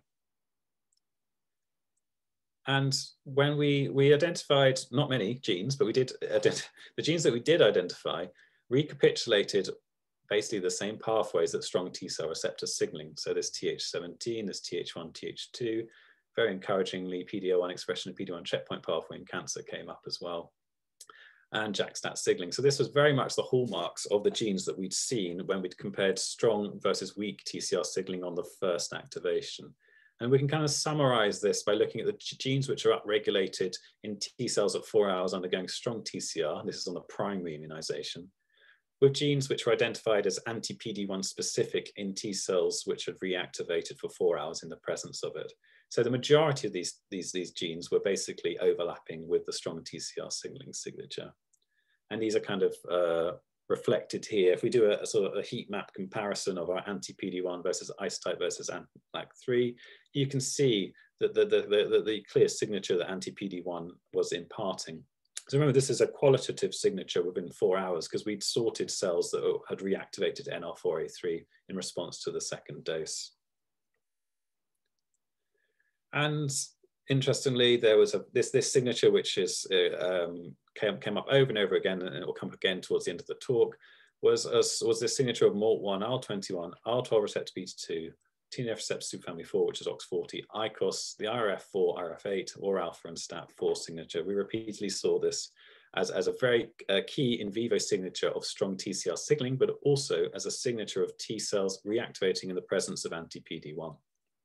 And when we, we identified not many genes, but we did, the genes that we did identify recapitulated basically the same pathways that strong T cell receptor signaling. So there's T H seventeen, there's T H one, T H two. Very encouragingly, P D L one expression of P D one checkpoint pathway in cancer came up as well, and JAK-STAT signaling. So this was very much the hallmarks of the genes that we'd seen when we'd compared strong versus weak T C R signaling on the first activation. And we can kind of summarize this by looking at the genes which are upregulated in T cells at four hours undergoing strong T C R. This is on the primary immunization, with genes which were identified as anti-P D one specific in T cells which had reactivated for four hours in the presence of it. So the majority of these, these, these genes were basically overlapping with the strong T C R signaling signature. And these are kind of uh, reflected here. If we do a, a sort of a heat map comparison of our anti-P D one versus isotype versus anti-L A G three, you can see that the, the, the, the clear signature that anti-P D one was imparting. So remember, this is a qualitative signature within four hours because we'd sorted cells that had reactivated N R four A three in response to the second dose. And interestingly, there was a, this, this signature, which is, uh, um, came, came up over and over again, and it will come up again towards the end of the talk, was, a, was this signature of M A L T one, I L twenty-one, I L twelve receptor beta two, T N F receptor superfamily four, which is O X forty, I C O S, the I R F four, I R F eight, or alpha and STAT four signature. We repeatedly saw this as, as a very uh, key in vivo signature of strong T C R signaling, but also as a signature of T cells reactivating in the presence of anti-P D one.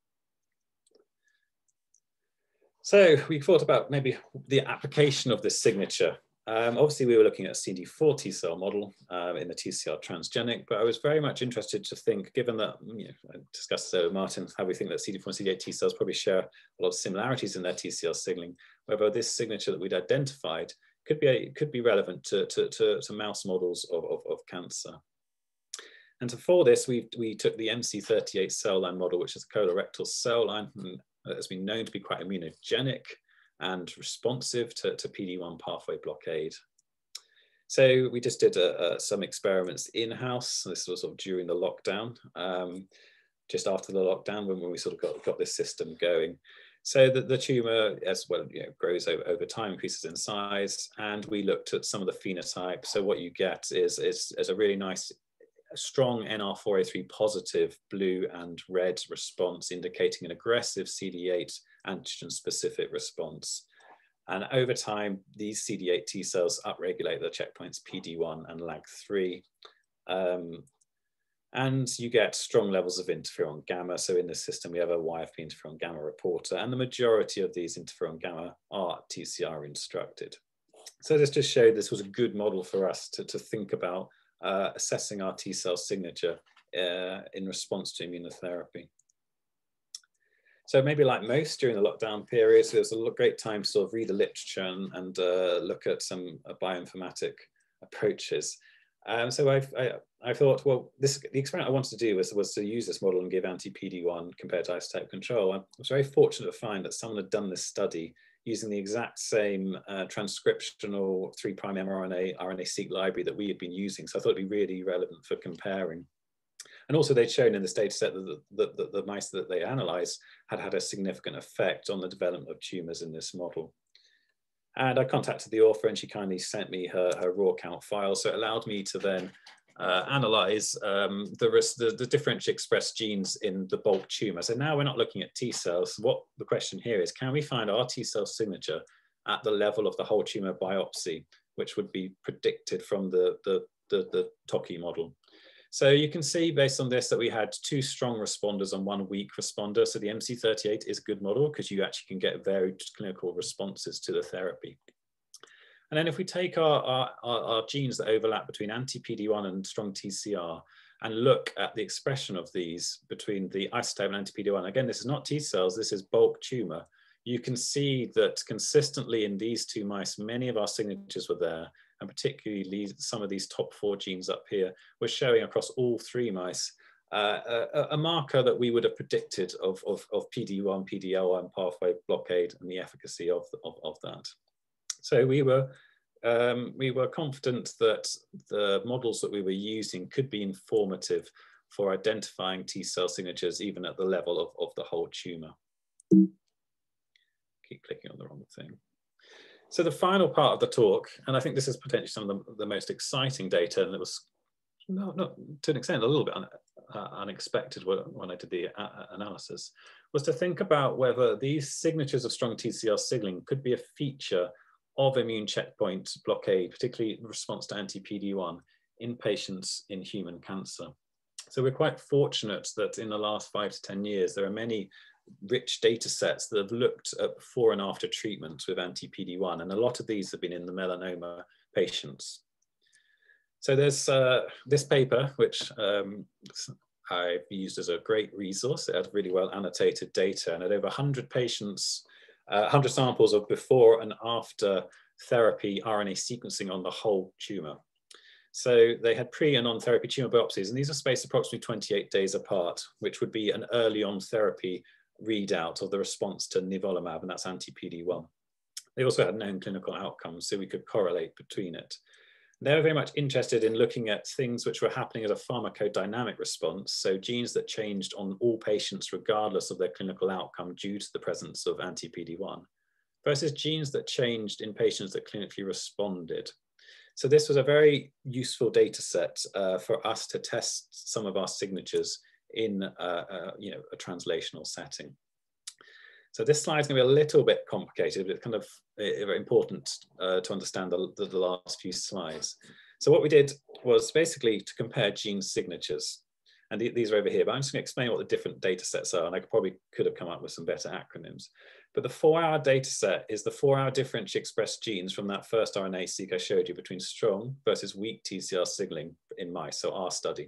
So we thought about maybe the application of this signature. Um, obviously, we were looking at a C D four T cell model uh, in the T C R transgenic, but I was very much interested to think, given that, you know, I discussed uh, Martin, how we think that C D four and C D eight T cells probably share a lot of similarities in their T C R signaling, whether this signature that we'd identified could be, a, could be relevant to, to, to, to mouse models of, of, of cancer. And to, for this, we, we took the M C thirty-eight cell line model, which is a colorectal cell line, and has been known to be quite immunogenic and responsive to, to P D one pathway blockade. So we just did a, a, some experiments in-house. This was sort of during the lockdown, um, just after the lockdown when, when we sort of got, got this system going. So the, the tumor, as well, you know, grows over, over time, increases in size, and we looked at some of the phenotype. So what you get is, is, is a really nice strong N R four A three positive blue and red response, indicating an aggressive C D eight antigen-specific response. And over time, these C D eight T cells upregulate the checkpoints P D one and L A G three. Um, and you get strong levels of interferon gamma. So in this system, we have a Y F P interferon gamma reporter, and the majority of these interferon gamma are T C R instructed. So this just showed this was a good model for us to, to think about Uh, assessing our T cell signature uh, in response to immunotherapy. So maybe like most during the lockdown period, so it was a great time to sort of read the literature and, and uh, look at some uh, bioinformatic approaches. Um, so I've, I, I thought, well, this, the experiment I wanted to do was, was to use this model and give anti-P D one compared to isotype control. I was very fortunate to find that someone had done this study using the exact same uh, transcriptional three prime mRNA R N A-seq library that we had been using. So I thought it'd be really relevant for comparing. And also they'd shown in this data set that the, the, the, the mice that they analyzed had had a significant effect on the development of tumors in this model. And I contacted the author and she kindly sent me her, her raw count file. So it allowed me to then uh, analyze um, the, the, the differentially expressed genes in the bulk tumor. So now we're not looking at T cells. What the question here is, can we find our T cell signature at the level of the whole tumor biopsy, which would be predicted from the, the, the, the Tocky model? So you can see based on this that we had two strong responders and one weak responder. So the M C thirty-eight is a good model because you actually can get varied clinical responses to the therapy. And then if we take our, our, our genes that overlap between anti-P D one and strong T C R and look at the expression of these between the isotype and anti-P D one, again, this is not T cells, this is bulk tumor. You can see that consistently in these two mice, many of our signatures were there, and particularly some of these top four genes up here were showing across all three mice uh, a, a marker that we would have predicted of, of, of P D one, P D L one pathway blockade and the efficacy of, of, of that. So we were, um, we were confident that the models that we were using could be informative for identifying T cell signatures even at the level of, of the whole tumor. Keep clicking on the wrong thing. So the final part of the talk, and I think this is potentially some of the, the most exciting data, and it was not, not to an extent a little bit un, uh, unexpected when I did the uh, analysis, was to think about whether these signatures of strong T C R signaling could be a feature of immune checkpoint blockade, particularly in response to anti-P D one in patients in human cancer. So we're quite fortunate that in the last five to ten years, there are many rich data sets that have looked at before and after treatment with anti-P D one, and a lot of these have been in the melanoma patients. So there's uh, this paper, which um, I've used as a great resource. It had really well annotated data, and had over one hundred patients, uh, one hundred samples of before and after therapy R N A sequencing on the whole tumor. So they had pre and on therapy tumor biopsies, and these are spaced approximately twenty-eight days apart, which would be an early on therapy readout of the response to nivolumab, and that's anti-P D one. They also had known clinical outcomes, so we could correlate between it. They were very much interested in looking at things which were happening as a pharmacodynamic response, so genes that changed on all patients regardless of their clinical outcome due to the presence of anti-P D one, versus genes that changed in patients that clinically responded. So this was a very useful data set uh, for us to test some of our signatures in uh, uh, you know, a translational setting. So this slide is going to be a little bit complicated, but it's kind of uh, important uh, to understand the, the, the last few slides. So what we did was basically to compare gene signatures. And th these are over here, but I'm just going to explain what the different data sets are. And I probably could have come up with some better acronyms. But the four hour data set is the four hour differentially expressed genes from that first R N A seq I showed you between strong versus weak T C R signaling in mice, so our study.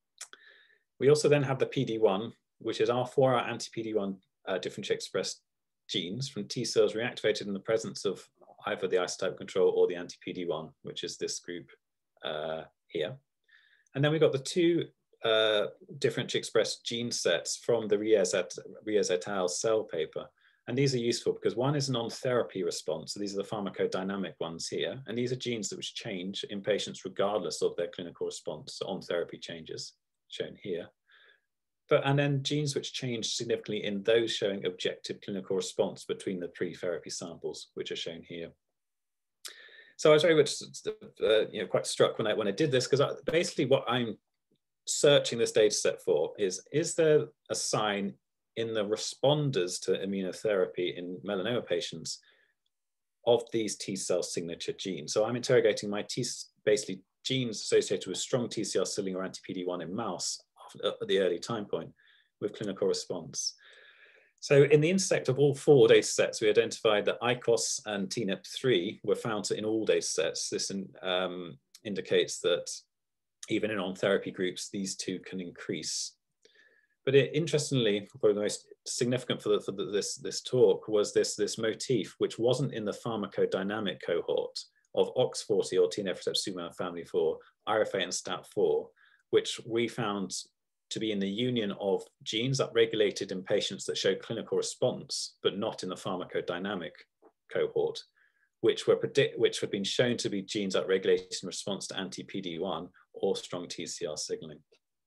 We also then have the P D one, which is our four hour anti-P D one uh, differentially expressed genes from T cells reactivated in the presence of either the isotype control or the anti-P D one, which is this group uh, here. And then we've got the two uh, differentially expressed gene sets from the Riez et, Riez et al. Cell paper. And these are useful because one is a non-therapy response. So these are the pharmacodynamic ones here. And these are genes that which change in patients regardless of their clinical response on therapy changes, shown here. But, and then genes which change significantly in those showing objective clinical response between the pre-therapy samples, which are shown here. So I was very much uh, you know, quite struck when I, when I did this, because basically what I'm searching this data set for is, is there a sign in the responders to immunotherapy in melanoma patients of these T cell signature genes? So I'm interrogating my T, basically genes associated with strong T C R signaling or anti-P D one in mouse at the early time point with clinical response. So in the intersect of all four data sets, we identified that I C O S and T N I P three were found to, in all data sets. This um, indicates that even in on-therapy groups, these two can increase. But it, interestingly, probably the most significant for, the, for the, this, this talk was this, this motif, which wasn't in the pharmacodynamic cohort of O X forty or T N F receptor superman family four, R F A and STAT four, which we found to be in the union of genes upregulated in patients that show clinical response, but not in the pharmacodynamic cohort, which were predict, which had been shown to be genes upregulated in response to anti-P D one or strong T C R signaling.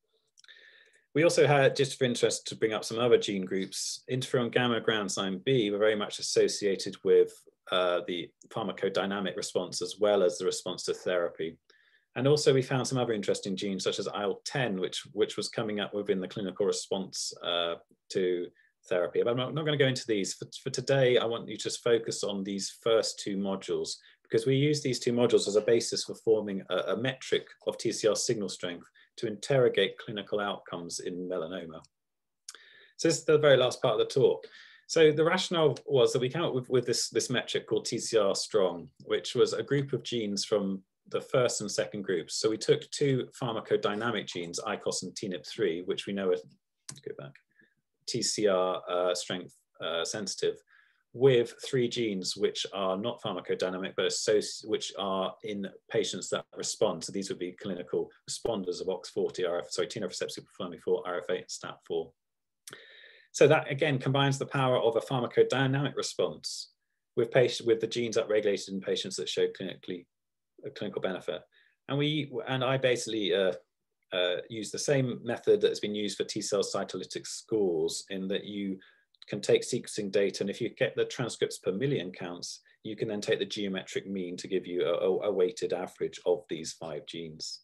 We also had, just for interest to bring up some other gene groups, interferon gamma granzyme B were very much associated with uh, the pharmacodynamic response as well as the response to therapy. And also we found some other interesting genes such as I L ten, which, which was coming up within the clinical response uh, to therapy. But I'm not, not going to go into these. For, for today, I want you to just focus on these first two modules, because we use these two modules as a basis for forming a, a metric of T C R signal strength to interrogate clinical outcomes in melanoma. So this is the very last part of the talk. So the rationale was that we came up with, with this, this metric called T C R strong, which was a group of genes from the first and second groups. So we took two pharmacodynamic genes, I C O S and T N I P three, which we know are, let's go back, T C R uh, strength uh, sensitive, with three genes which are not pharmacodynamic, but which are in patients that respond. So these would be clinical responders of O X forty, R F, sorry, T N F receptor superfamily four, R F A, and STAT four. So that again combines the power of a pharmacodynamic response with patient, with the genes upregulated in patients that show clinically a clinical benefit. And we and I basically uh, uh, use the same method that has been used for T cell cytolytic scores, in that you can take sequencing data, and if you get the transcripts per million counts, you can then take the geometric mean to give you a, a weighted average of these five genes.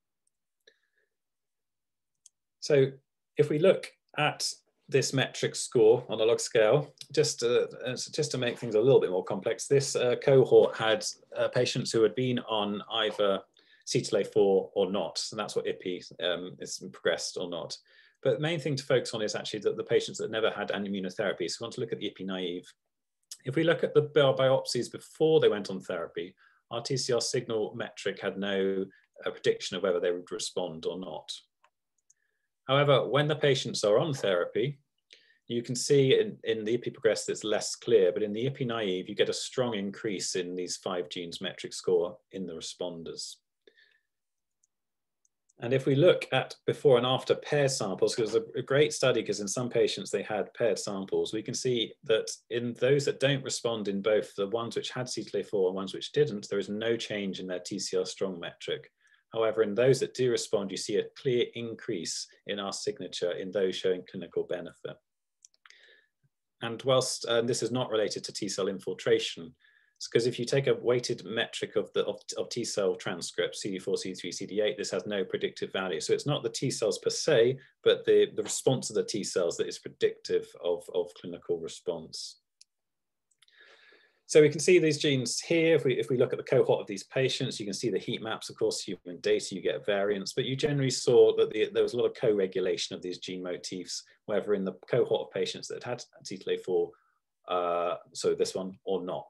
So if we look at this metric score on a log scale, just to, just to make things a little bit more complex, this uh, cohort had uh, patients who had been on either C T L A four or not, and that's what I P I um, is progressed or not. But the main thing to focus on is actually that the patients that never had an immunotherapy. So we want to look at the I P I naive. If we look at the biopsies before they went on therapy, our T C R signal metric had no uh, prediction of whether they would respond or not. However, when the patients are on therapy, you can see in, in the I P I progressed it's less clear, but in the I P I naive, you get a strong increase in these five genes metric score in the responders. And if we look at before and after paired samples, because it's a, a great study, because in some patients they had paired samples, we can see that in those that don't respond in both the ones which had C T L A four and ones which didn't, there is no change in their T C R strong metric. However, in those that do respond, you see a clear increase in our signature in those showing clinical benefit. And whilst uh, this is not related to T cell infiltration, because if you take a weighted metric of the of, of T cell transcripts, C D four, C D three, C D eight, this has no predictive value. So it's not the T cells per se, but the, the response of the T cells that is predictive of, of clinical response. So we can see these genes here. If we, if we look at the cohort of these patients, you can see the heat maps. Of course, human data, you get variants, but you generally saw that the, there was a lot of co-regulation of these gene motifs, whether in the cohort of patients that had C T L A four, uh, so this one, or not.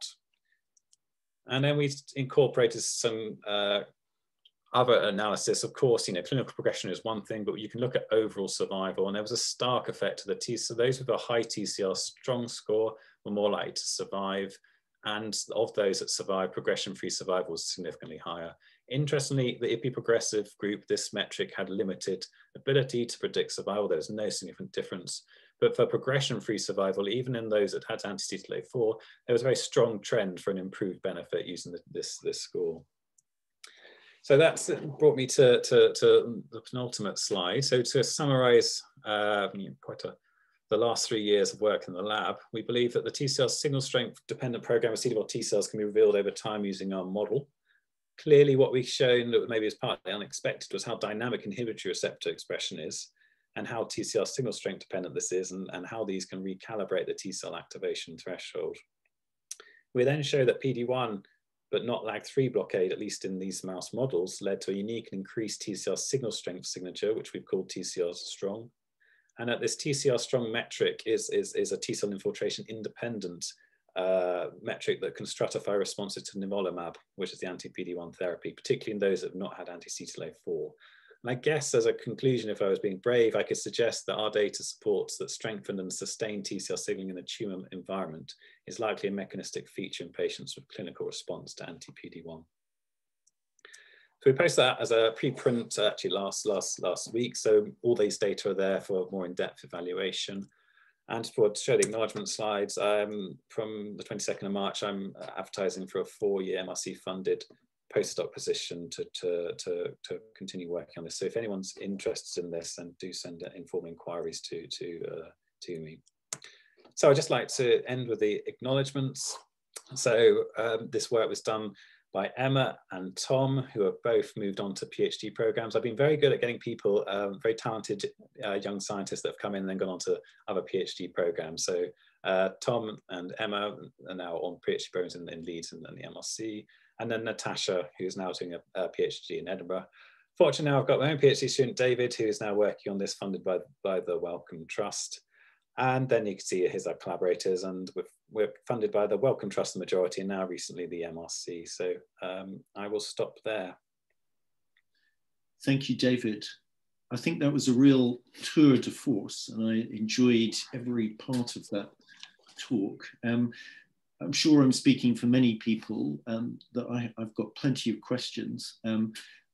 And then we incorporated some uh, other analysis. Of course, you know, clinical progression is one thing, but you can look at overall survival, and there was a stark effect to the T. So those with a high T C R strong score were more likely to survive. And of those that survived, progression-free survival was significantly higher. Interestingly, the I P progressive group, this metric had limited ability to predict survival. There was no significant difference. But for progression-free survival, even in those that had anti-C T L A four, there was a very strong trend for an improved benefit using the, this, this score. So that's brought me to, to, to the penultimate slide. So to summarize uh, quite a the last three years of work in the lab, we believe that the T cell signal strength dependent program of C D four T cells can be revealed over time using our model. Clearly, what we've shown that maybe is partly unexpected was how dynamic inhibitory receptor expression is, and how T C R signal strength dependent this is, and, and how these can recalibrate the T cell activation threshold. We then show that P D one, but not lag three blockade, at least in these mouse models, led to a unique and increased T C R signal strength signature, which we've called T C R strong. And that this T C R strong metric is, is, is a T cell infiltration independent uh, metric that can stratify responses to nivolumab, which is the anti-P D one therapy, particularly in those that have not had anti-C T L A four. And I guess as a conclusion, if I was being brave, I could suggest that our data supports that strengthened and sustained T C R signaling in the tumor environment is likely a mechanistic feature in patients with clinical response to anti-P D one. So we posted that as a preprint uh, actually last, last, last week. So all these data are there for more in-depth evaluation. And for to show the acknowledgement slides, um, from the twenty-second of March, I'm advertising for a four-year M R C funded postdoc position to, to, to, to continue working on this. So if anyone's interested in this, then do send informal inquiries to, to, uh, to me. So I'd just like to end with the acknowledgements. So um, this work was done by Emma and Tom, who have both moved on to PhD programs. I've been very good at getting people, um, very talented uh, young scientists that have come in and then gone on to other PhD programs. So uh, Tom and Emma are now on PhD programs in, in Leeds and, and the M R C. And then Natasha, who's now doing a, a PhD in Edinburgh. Fortunately, now I've got my own PhD student, David, who is now working on this, funded by, by the Wellcome Trust. And then you can see here's our collaborators, and we're, we're funded by the Wellcome Trust, the majority, and now recently the M R C. So um, I will stop there. Thank you, David. I think that was a real tour de force, and I enjoyed every part of that talk. Um, I'm sure I'm speaking for many people um, that I, I've got plenty of questions. Um,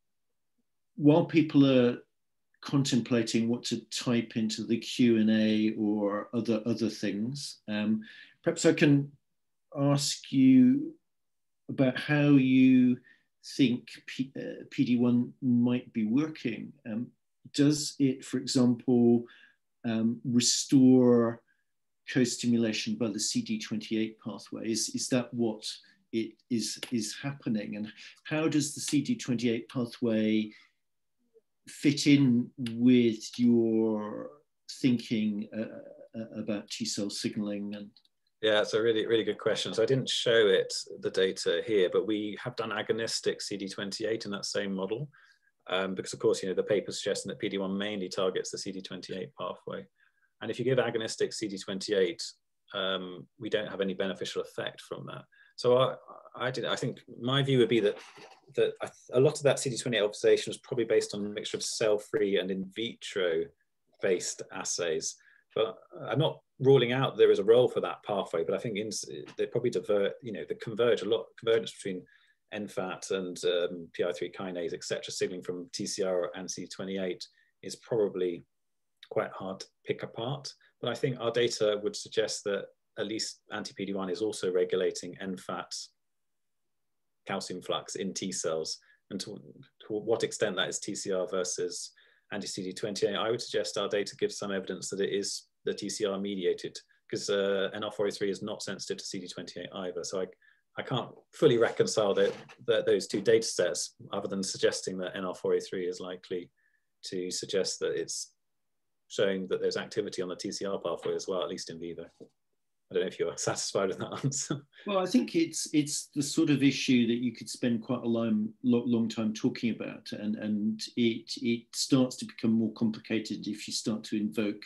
while people are contemplating what to type into the Q and A or other other things, um, perhaps I can ask you about how you think P, uh, P D one might be working. Um, does it, for example, um, restore co-stimulation by the C D twenty-eight pathway? Is, is that what it is, is happening? And how does the C D twenty-eight pathway fit in with your thinking uh, about T cell signaling? And yeah, it's a really, really good question. So I didn't show it, the data here, but we have done agonistic C D twenty-eight in that same model, um, because of course, you know, the paper suggesting that P D one mainly targets the C D twenty-eight pathway. And if you give agonistic C D twenty-eight, um, we don't have any beneficial effect from that. So I, I, did, I think my view would be that, that a lot of that C D twenty-eight observation was probably based on a mixture of cell-free and in vitro-based assays. But I'm not ruling out there is a role for that pathway, but I think in, they probably divert, you know, they converge a lot, convergence between N FAT and um, P I three kinase, et cetera, signaling from T C R and C D twenty-eight is probably quite hard to pick apart. But I think our data would suggest that at least anti-P D one is also regulating N FAT calcium flux in T cells. And to, to what extent that is T C R versus anti-C D twenty-eight, I would suggest our data gives some evidence that it is the T C R mediated, because uh, N R four A three is not sensitive to C D twenty-eight either. So I, I can't fully reconcile the, the, those two data sets, other than suggesting that N R four A three is likely to suggest that it's showing that there's activity on the T C R pathway as well, at least in vivo. I don't know if you're satisfied with that answer. Well, I think it's it's the sort of issue that you could spend quite a long, long time talking about, and, and it, it starts to become more complicated if you start to invoke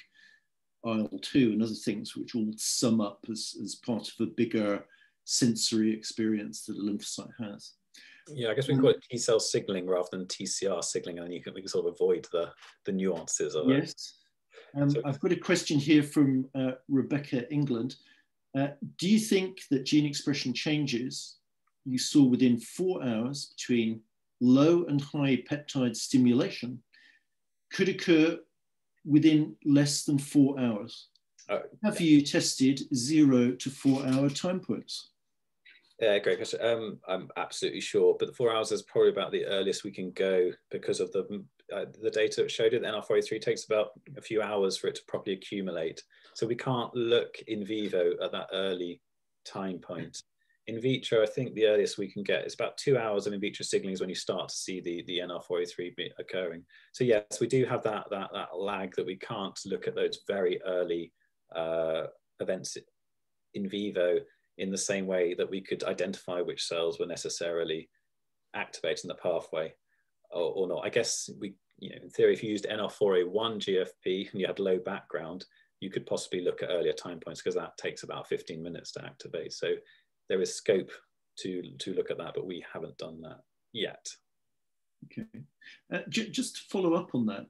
I L two and other things, which all sum up as, as part of a bigger sensory experience that a lymphocyte has. Yeah, I guess we call it T cell signaling rather than T C R signaling, and you can, we can sort of avoid the, the nuances of yes. it. Um, So, I've got a question here from uh, Rebecca England. Uh, do you think that gene expression changes you saw within four hours between low and high peptide stimulation could occur within less than four hours? oh, Have yeah. you tested zero to four hour time points? Yeah, great question. Um, I'm absolutely sure, but the four hours is probably about the earliest we can go because of the uh, the data that showed it. The N R four A three takes about a few hours for it to properly accumulate. So we can't look in vivo at that early time point. In vitro, I think the earliest we can get is about two hours of in vitro signaling is when you start to see the, the N R four A three bit occurring. So yes, we do have that, that, that lag that we can't look at those very early uh, events in vivo in the same way that we could identify which cells were necessarily activating the pathway or, or not. I guess we, you know, in theory, if you used N R four A one G F P and you had low background, you could possibly look at earlier time points because that takes about fifteen minutes to activate. So there is scope to, to look at that, but we haven't done that yet. Okay. Uh, j just to follow up on that,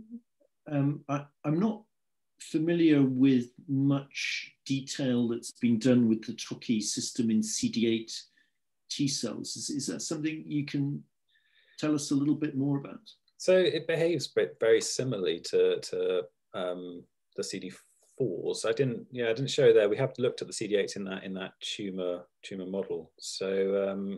um, I, I'm not familiar with much detail that's been done with the Tocky system in C D eight T cells. Is, is that something you can tell us a little bit more about? So it behaves very similarly to, to um, the C D fours. I didn't, yeah, I didn't show there. We have looked at the C D eights in that in that tumor tumor model. So um,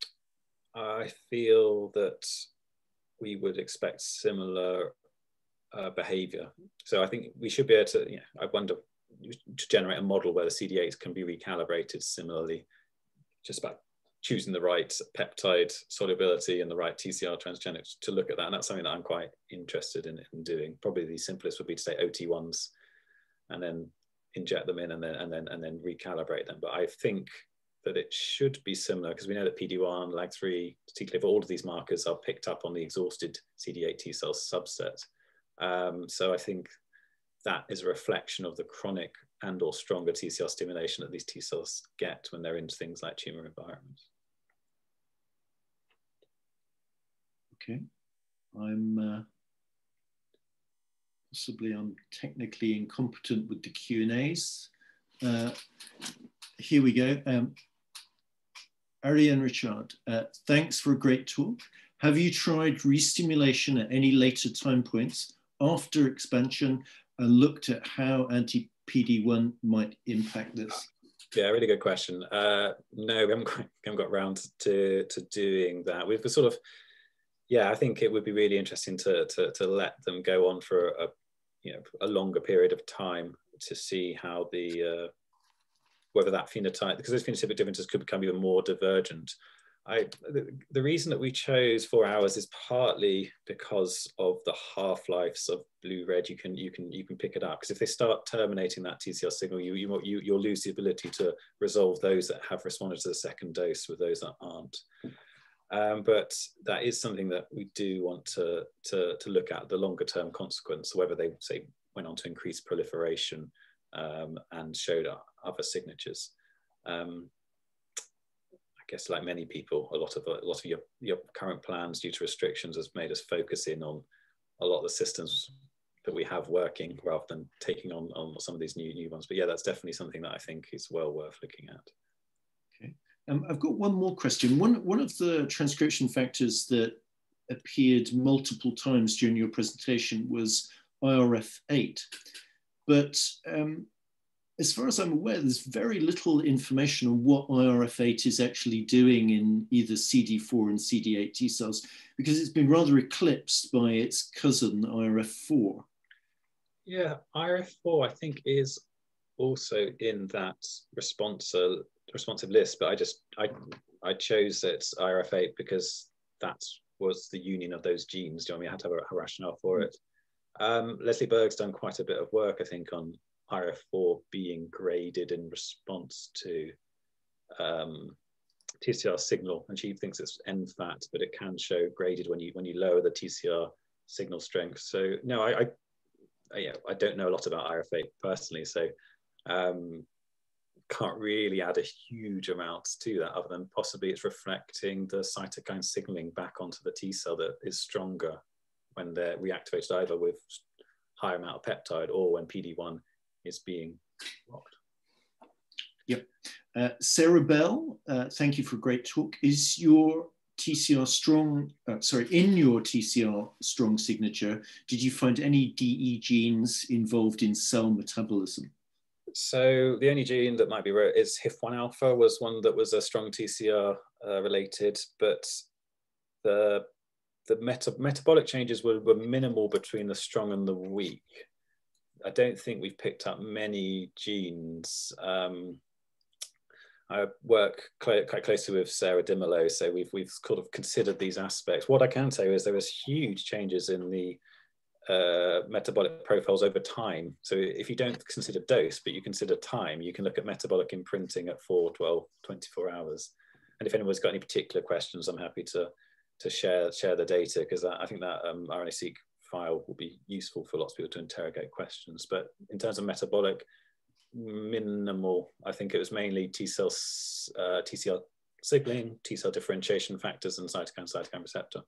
I feel that we would expect similar uh, behavior. So I think we should be able to, you know, I wonder, to generate a model where the C D eights can be recalibrated similarly, just about choosing the right peptide solubility and the right T C R transgenics to look at that. And that's something that I'm quite interested in, in doing. Probably the simplest would be to say O T ones and then inject them in and then and then and then recalibrate them. But I think that it should be similar because we know that P D one, lag three, T C L I V, all of these markers are picked up on the exhausted C D eight T cell subset. Um, so I think that is a reflection of the chronic and or stronger T C R stimulation that these T cells get when they're in things like tumor environments. Okay, I'm uh, possibly I'm technically incompetent with the Q and A's. Uh, here we go. Um, Ariane Richard, uh, thanks for a great talk. Have you tried re-stimulation at any later time points after expansion and looked at how anti-P D one might impact this? Yeah, really good question. Uh, no, we haven't, quite, haven't got around to, to doing that. We've sort of, yeah, I think it would be really interesting to, to, to let them go on for a, you know, a longer period of time to see how the, uh, whether that phenotype, because those phenotypic differences could become even more divergent. I, the, the reason that we chose four hours is partly because of the half-lives of blue-red. You can you can you can pick it up because if they start terminating that T C R signal, you you you you'll lose the ability to resolve those that have responded to the second dose with those that aren't. Um, but that is something that we do want to to to look at the longer-term consequence, whether they say went on to increase proliferation um, and showed other signatures. Um, I guess like many people, a lot of a lot of your, your current plans due to restrictions has made us focus in on a lot of the systems that we have working rather than taking on, on some of these new new ones. But yeah, that's definitely something that I think is well worth looking at. Okay. Um, I've got one more question. One, one of the transcription factors that appeared multiple times during your presentation was I R F eight. But um, as far as I'm aware, there's very little information on what I R F eight is actually doing in either C D four and C D eight T cells, because it's been rather eclipsed by its cousin I R F four. Yeah, I R F four, I think, is also in that response, uh, responsive list, but I just, I, I chose it's I R F eight because that was the union of those genes. Do you know what I mean? I had to have a, a rationale for it. Um, Leslie Berg's done quite a bit of work, I think, on I R F four being graded in response to um, T C R signal, and she thinks it's N FAT, but it can show graded when you when you lower the T C R signal strength. So no, I, I, I yeah, I don't know a lot about I R F eight personally, so um, can't really add a huge amount to that, other than possibly it's reflecting the cytokine signaling back onto the T cell that is stronger when they're reactivated, either with higher amount of peptide or when P D one is being blocked. Yep. Uh, Sarah Bell, uh, thank you for a great talk. Is your T C R strong, uh, sorry, in your T C R strong signature, did you find any D E genes involved in cell metabolism? So the only gene that might be rare is H I F one alpha, was one that was a strong T C R uh, related, but the the meta metabolic changes were, were minimal between the strong and the weak. I don't think we've picked up many genes. Um, I work quite closely with Sarah Dimolo, so we've we've sort of considered these aspects. What I can tell you is there was huge changes in the uh, metabolic profiles over time. So if you don't consider dose, but you consider time, you can look at metabolic imprinting at four, twelve, twenty-four hours. And if anyone's got any particular questions, I'm happy to to share share the data, because I think that um, R N A seq file will be useful for lots of people to interrogate questions. But in terms of metabolic, minimal. I think it was mainly T cell, uh, T C R signaling, T cell differentiation factors, and cytokine cytokine receptor.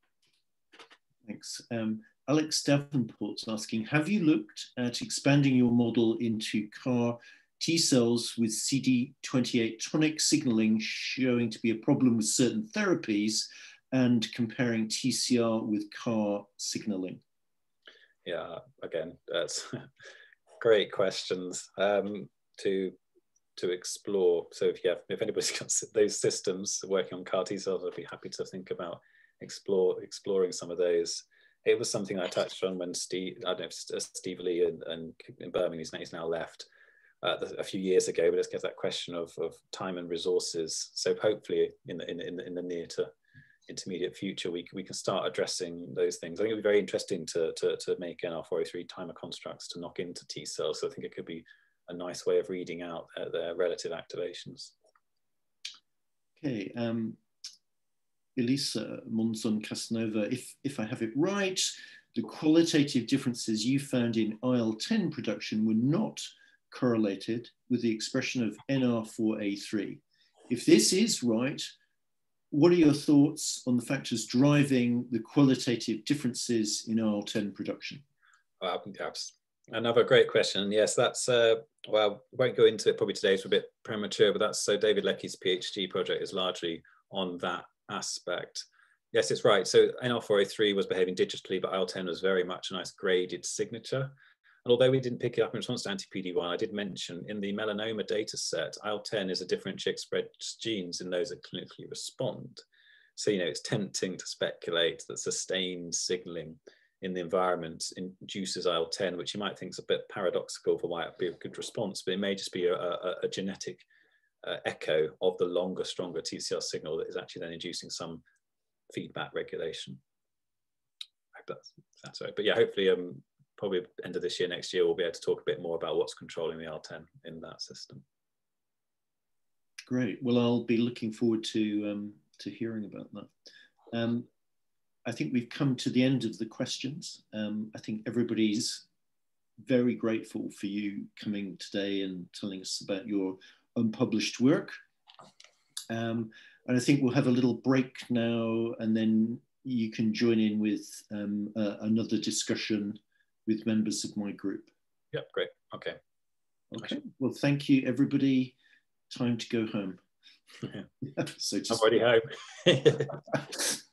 Thanks. Um, Alex Davenport's asking, have you looked at expanding your model into C A R T cells with C D twenty-eight tonic signaling showing to be a problem with certain therapies, and comparing T C R with C A R signaling? Yeah, again, that's great questions um, to to explore. So if, yeah, if anybody's got those systems working on C A R T cells, I'd be happy to think about explore exploring some of those. It was something I touched on when Steve, I don't know if Steve Lee and, and in Birmingham, he's now, he's now left uh, a few years ago, but let's get that question of, of time and resources. So hopefully in the, in, in, in the near to intermediate future, we, we can start addressing those things. I think it'd be very interesting to, to, to make N R four oh three timer constructs to knock into T cells. So I think it could be a nice way of reading out uh, their relative activations. Okay, um, Elisa Monzon Casanova, if, if I have it right, the qualitative differences you found in I L ten production were not correlated with the expression of N R four A three. If this is right, what are your thoughts on the factors driving the qualitative differences in I L ten production? Uh, another great question. Yes, that's, uh, well, I won't go into it probably today, it's a bit premature, but that's, so David Leckie's PhD project is largely on that aspect. Yes, it's right. So N R four A three was behaving digitally, but I L ten was very much a nice graded signature. And although we didn't pick it up in response to anti-P D one, I did mention in the melanoma data set, I L ten is a differentially expressed genes in those that clinically respond. So, you know, it's tempting to speculate that sustained signaling in the environment induces I L ten, which you might think is a bit paradoxical for why it'd be a good response, but it may just be a, a, a genetic uh, echo of the longer, stronger T C R signal that is actually then inducing some feedback regulation. I hope that's, that's right. But yeah, hopefully, um, probably end of this year, next year, we'll be able to talk a bit more about what's controlling the I L ten in that system. Great. Well, I'll be looking forward to, um, to hearing about that. Um, I think we've come to the end of the questions. Um, I think everybody's very grateful for you coming today and telling us about your unpublished work. Um, and I think we'll have a little break now, and then you can join in with um, uh, another discussion with members of my group. Yep, great. Okay. Okay. Well, thank you, everybody. Time to go home. Yeah. So just, I'm already home.